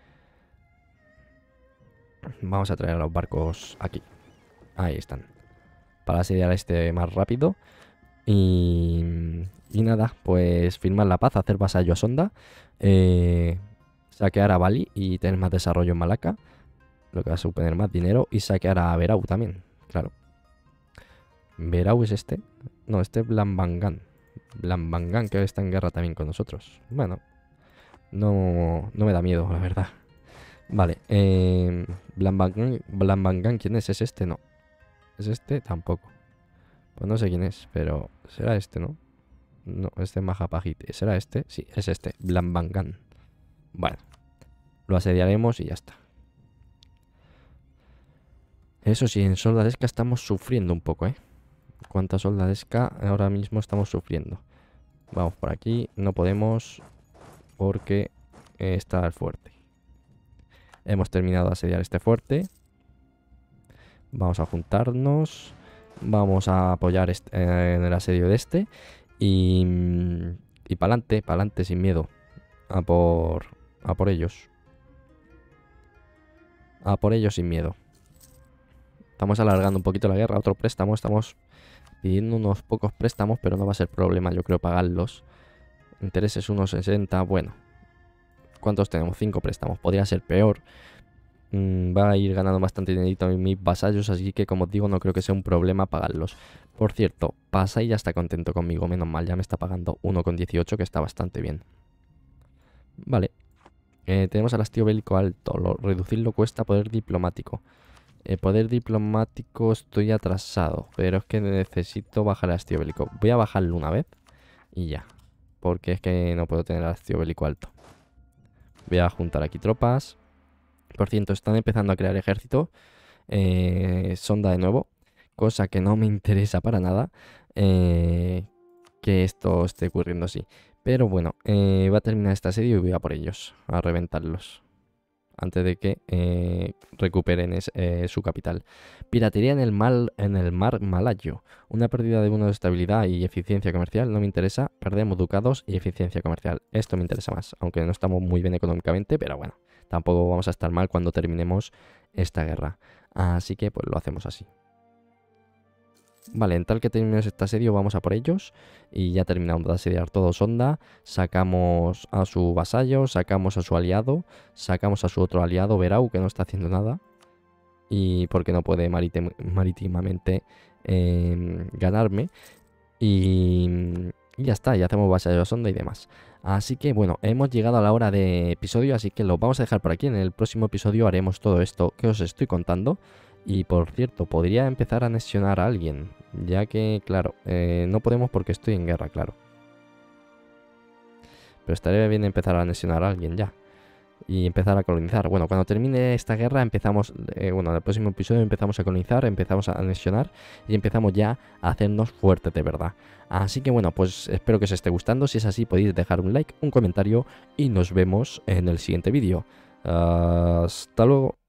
Vamos a traer a los barcos aquí. Ahí están. Para asediar este más rápido. Y, y nada, pues firmar la paz, hacer vasallo a Sonda. Eh, saquear a Bali y tener más desarrollo en Malaca. Lo que va a suponer más dinero. Y saquear a Berau también, claro. Berau es este. No, este es Blambangan. Blambangan, que está en guerra también con nosotros. Bueno, no, no me da miedo, la verdad. Vale, eh, Blambangan, Blambangan, ¿quién es? ¿Es este? No. ¿Es este? Tampoco. Pues no sé quién es, pero será este, ¿no? No, este es Mahapajit. ¿Será este? Sí, es este, Blambangan. Bueno, lo asediaremos y ya está. Eso sí, en soldadesca estamos sufriendo un poco, ¿eh? ¿Cuánta soldadesca ahora mismo estamos sufriendo? Vamos por aquí. No podemos porque eh, está el fuerte. Hemos terminado de asediar este fuerte. Vamos a juntarnos. Vamos a apoyar este, eh, en el asedio de este. Y, y para adelante, para adelante sin miedo. A por, a por ellos. A por ellos sin miedo. Estamos alargando un poquito la guerra. Otro préstamo. Estamos pidiendo unos pocos préstamos, pero no va a ser problema, yo creo, pagarlos. Intereses unos sesenta. Bueno. ¿Cuántos tenemos? cinco préstamos. Podría ser peor. Mm, va a ir ganando bastante dinerito en mis vasallos, así que, como os digo, no creo que sea un problema pagarlos. Por cierto, Pasai ya está contento conmigo. Menos mal, ya me está pagando uno coma dieciocho, que está bastante bien. Vale. Eh, tenemos al hastío bélico alto. Lo, reducirlo cuesta poder diplomático. Eh, poder diplomático estoy atrasado, pero es que necesito bajar el hastío bélico. Voy a bajarlo una vez y ya, porque es que no puedo tener el hastío bélico alto. Voy a juntar aquí tropas. Por cierto, están empezando a crear ejército. Eh, Sonda de nuevo, cosa que no me interesa para nada, eh, que esto esté ocurriendo así. Pero bueno, eh, va a terminar este asedio y voy a por ellos, a reventarlos. Antes de que eh, recuperen es, eh, su capital. Piratería en el, mal, en el mar Malayo. Una pérdida de uno de estabilidad y eficiencia comercial. No me interesa. Perdemos ducados y eficiencia comercial. Esto me interesa más. Aunque no estamos muy bien económicamente. Pero bueno, tampoco vamos a estar mal cuando terminemos esta guerra. Así que pues lo hacemos así. Vale, en tal que terminemos este asedio vamos a por ellos. Y ya terminamos de asediar todo Sonda. Sacamos a su vasallo, sacamos a su aliado, sacamos a su otro aliado, Berau, que no está haciendo nada. Y porque no puede marítim marítimamente eh, ganarme. Y, y ya está, ya hacemos vasallo a Sonda y demás. Así que bueno, hemos llegado a la hora de episodio, así que lo vamos a dejar por aquí. En el próximo episodio haremos todo esto que os estoy contando. Y por cierto, podría empezar a anexionar a alguien, ya que, claro, eh, no podemos porque estoy en guerra, claro. Pero estaría bien empezar a anexionar a alguien ya. Y empezar a colonizar. Bueno, cuando termine esta guerra empezamos, eh, bueno, en el próximo episodio empezamos a colonizar, empezamos a anexionar y empezamos ya a hacernos fuertes de verdad. Así que bueno, pues espero que os esté gustando. Si es así, podéis dejar un like, un comentario y nos vemos en el siguiente vídeo. Hasta luego.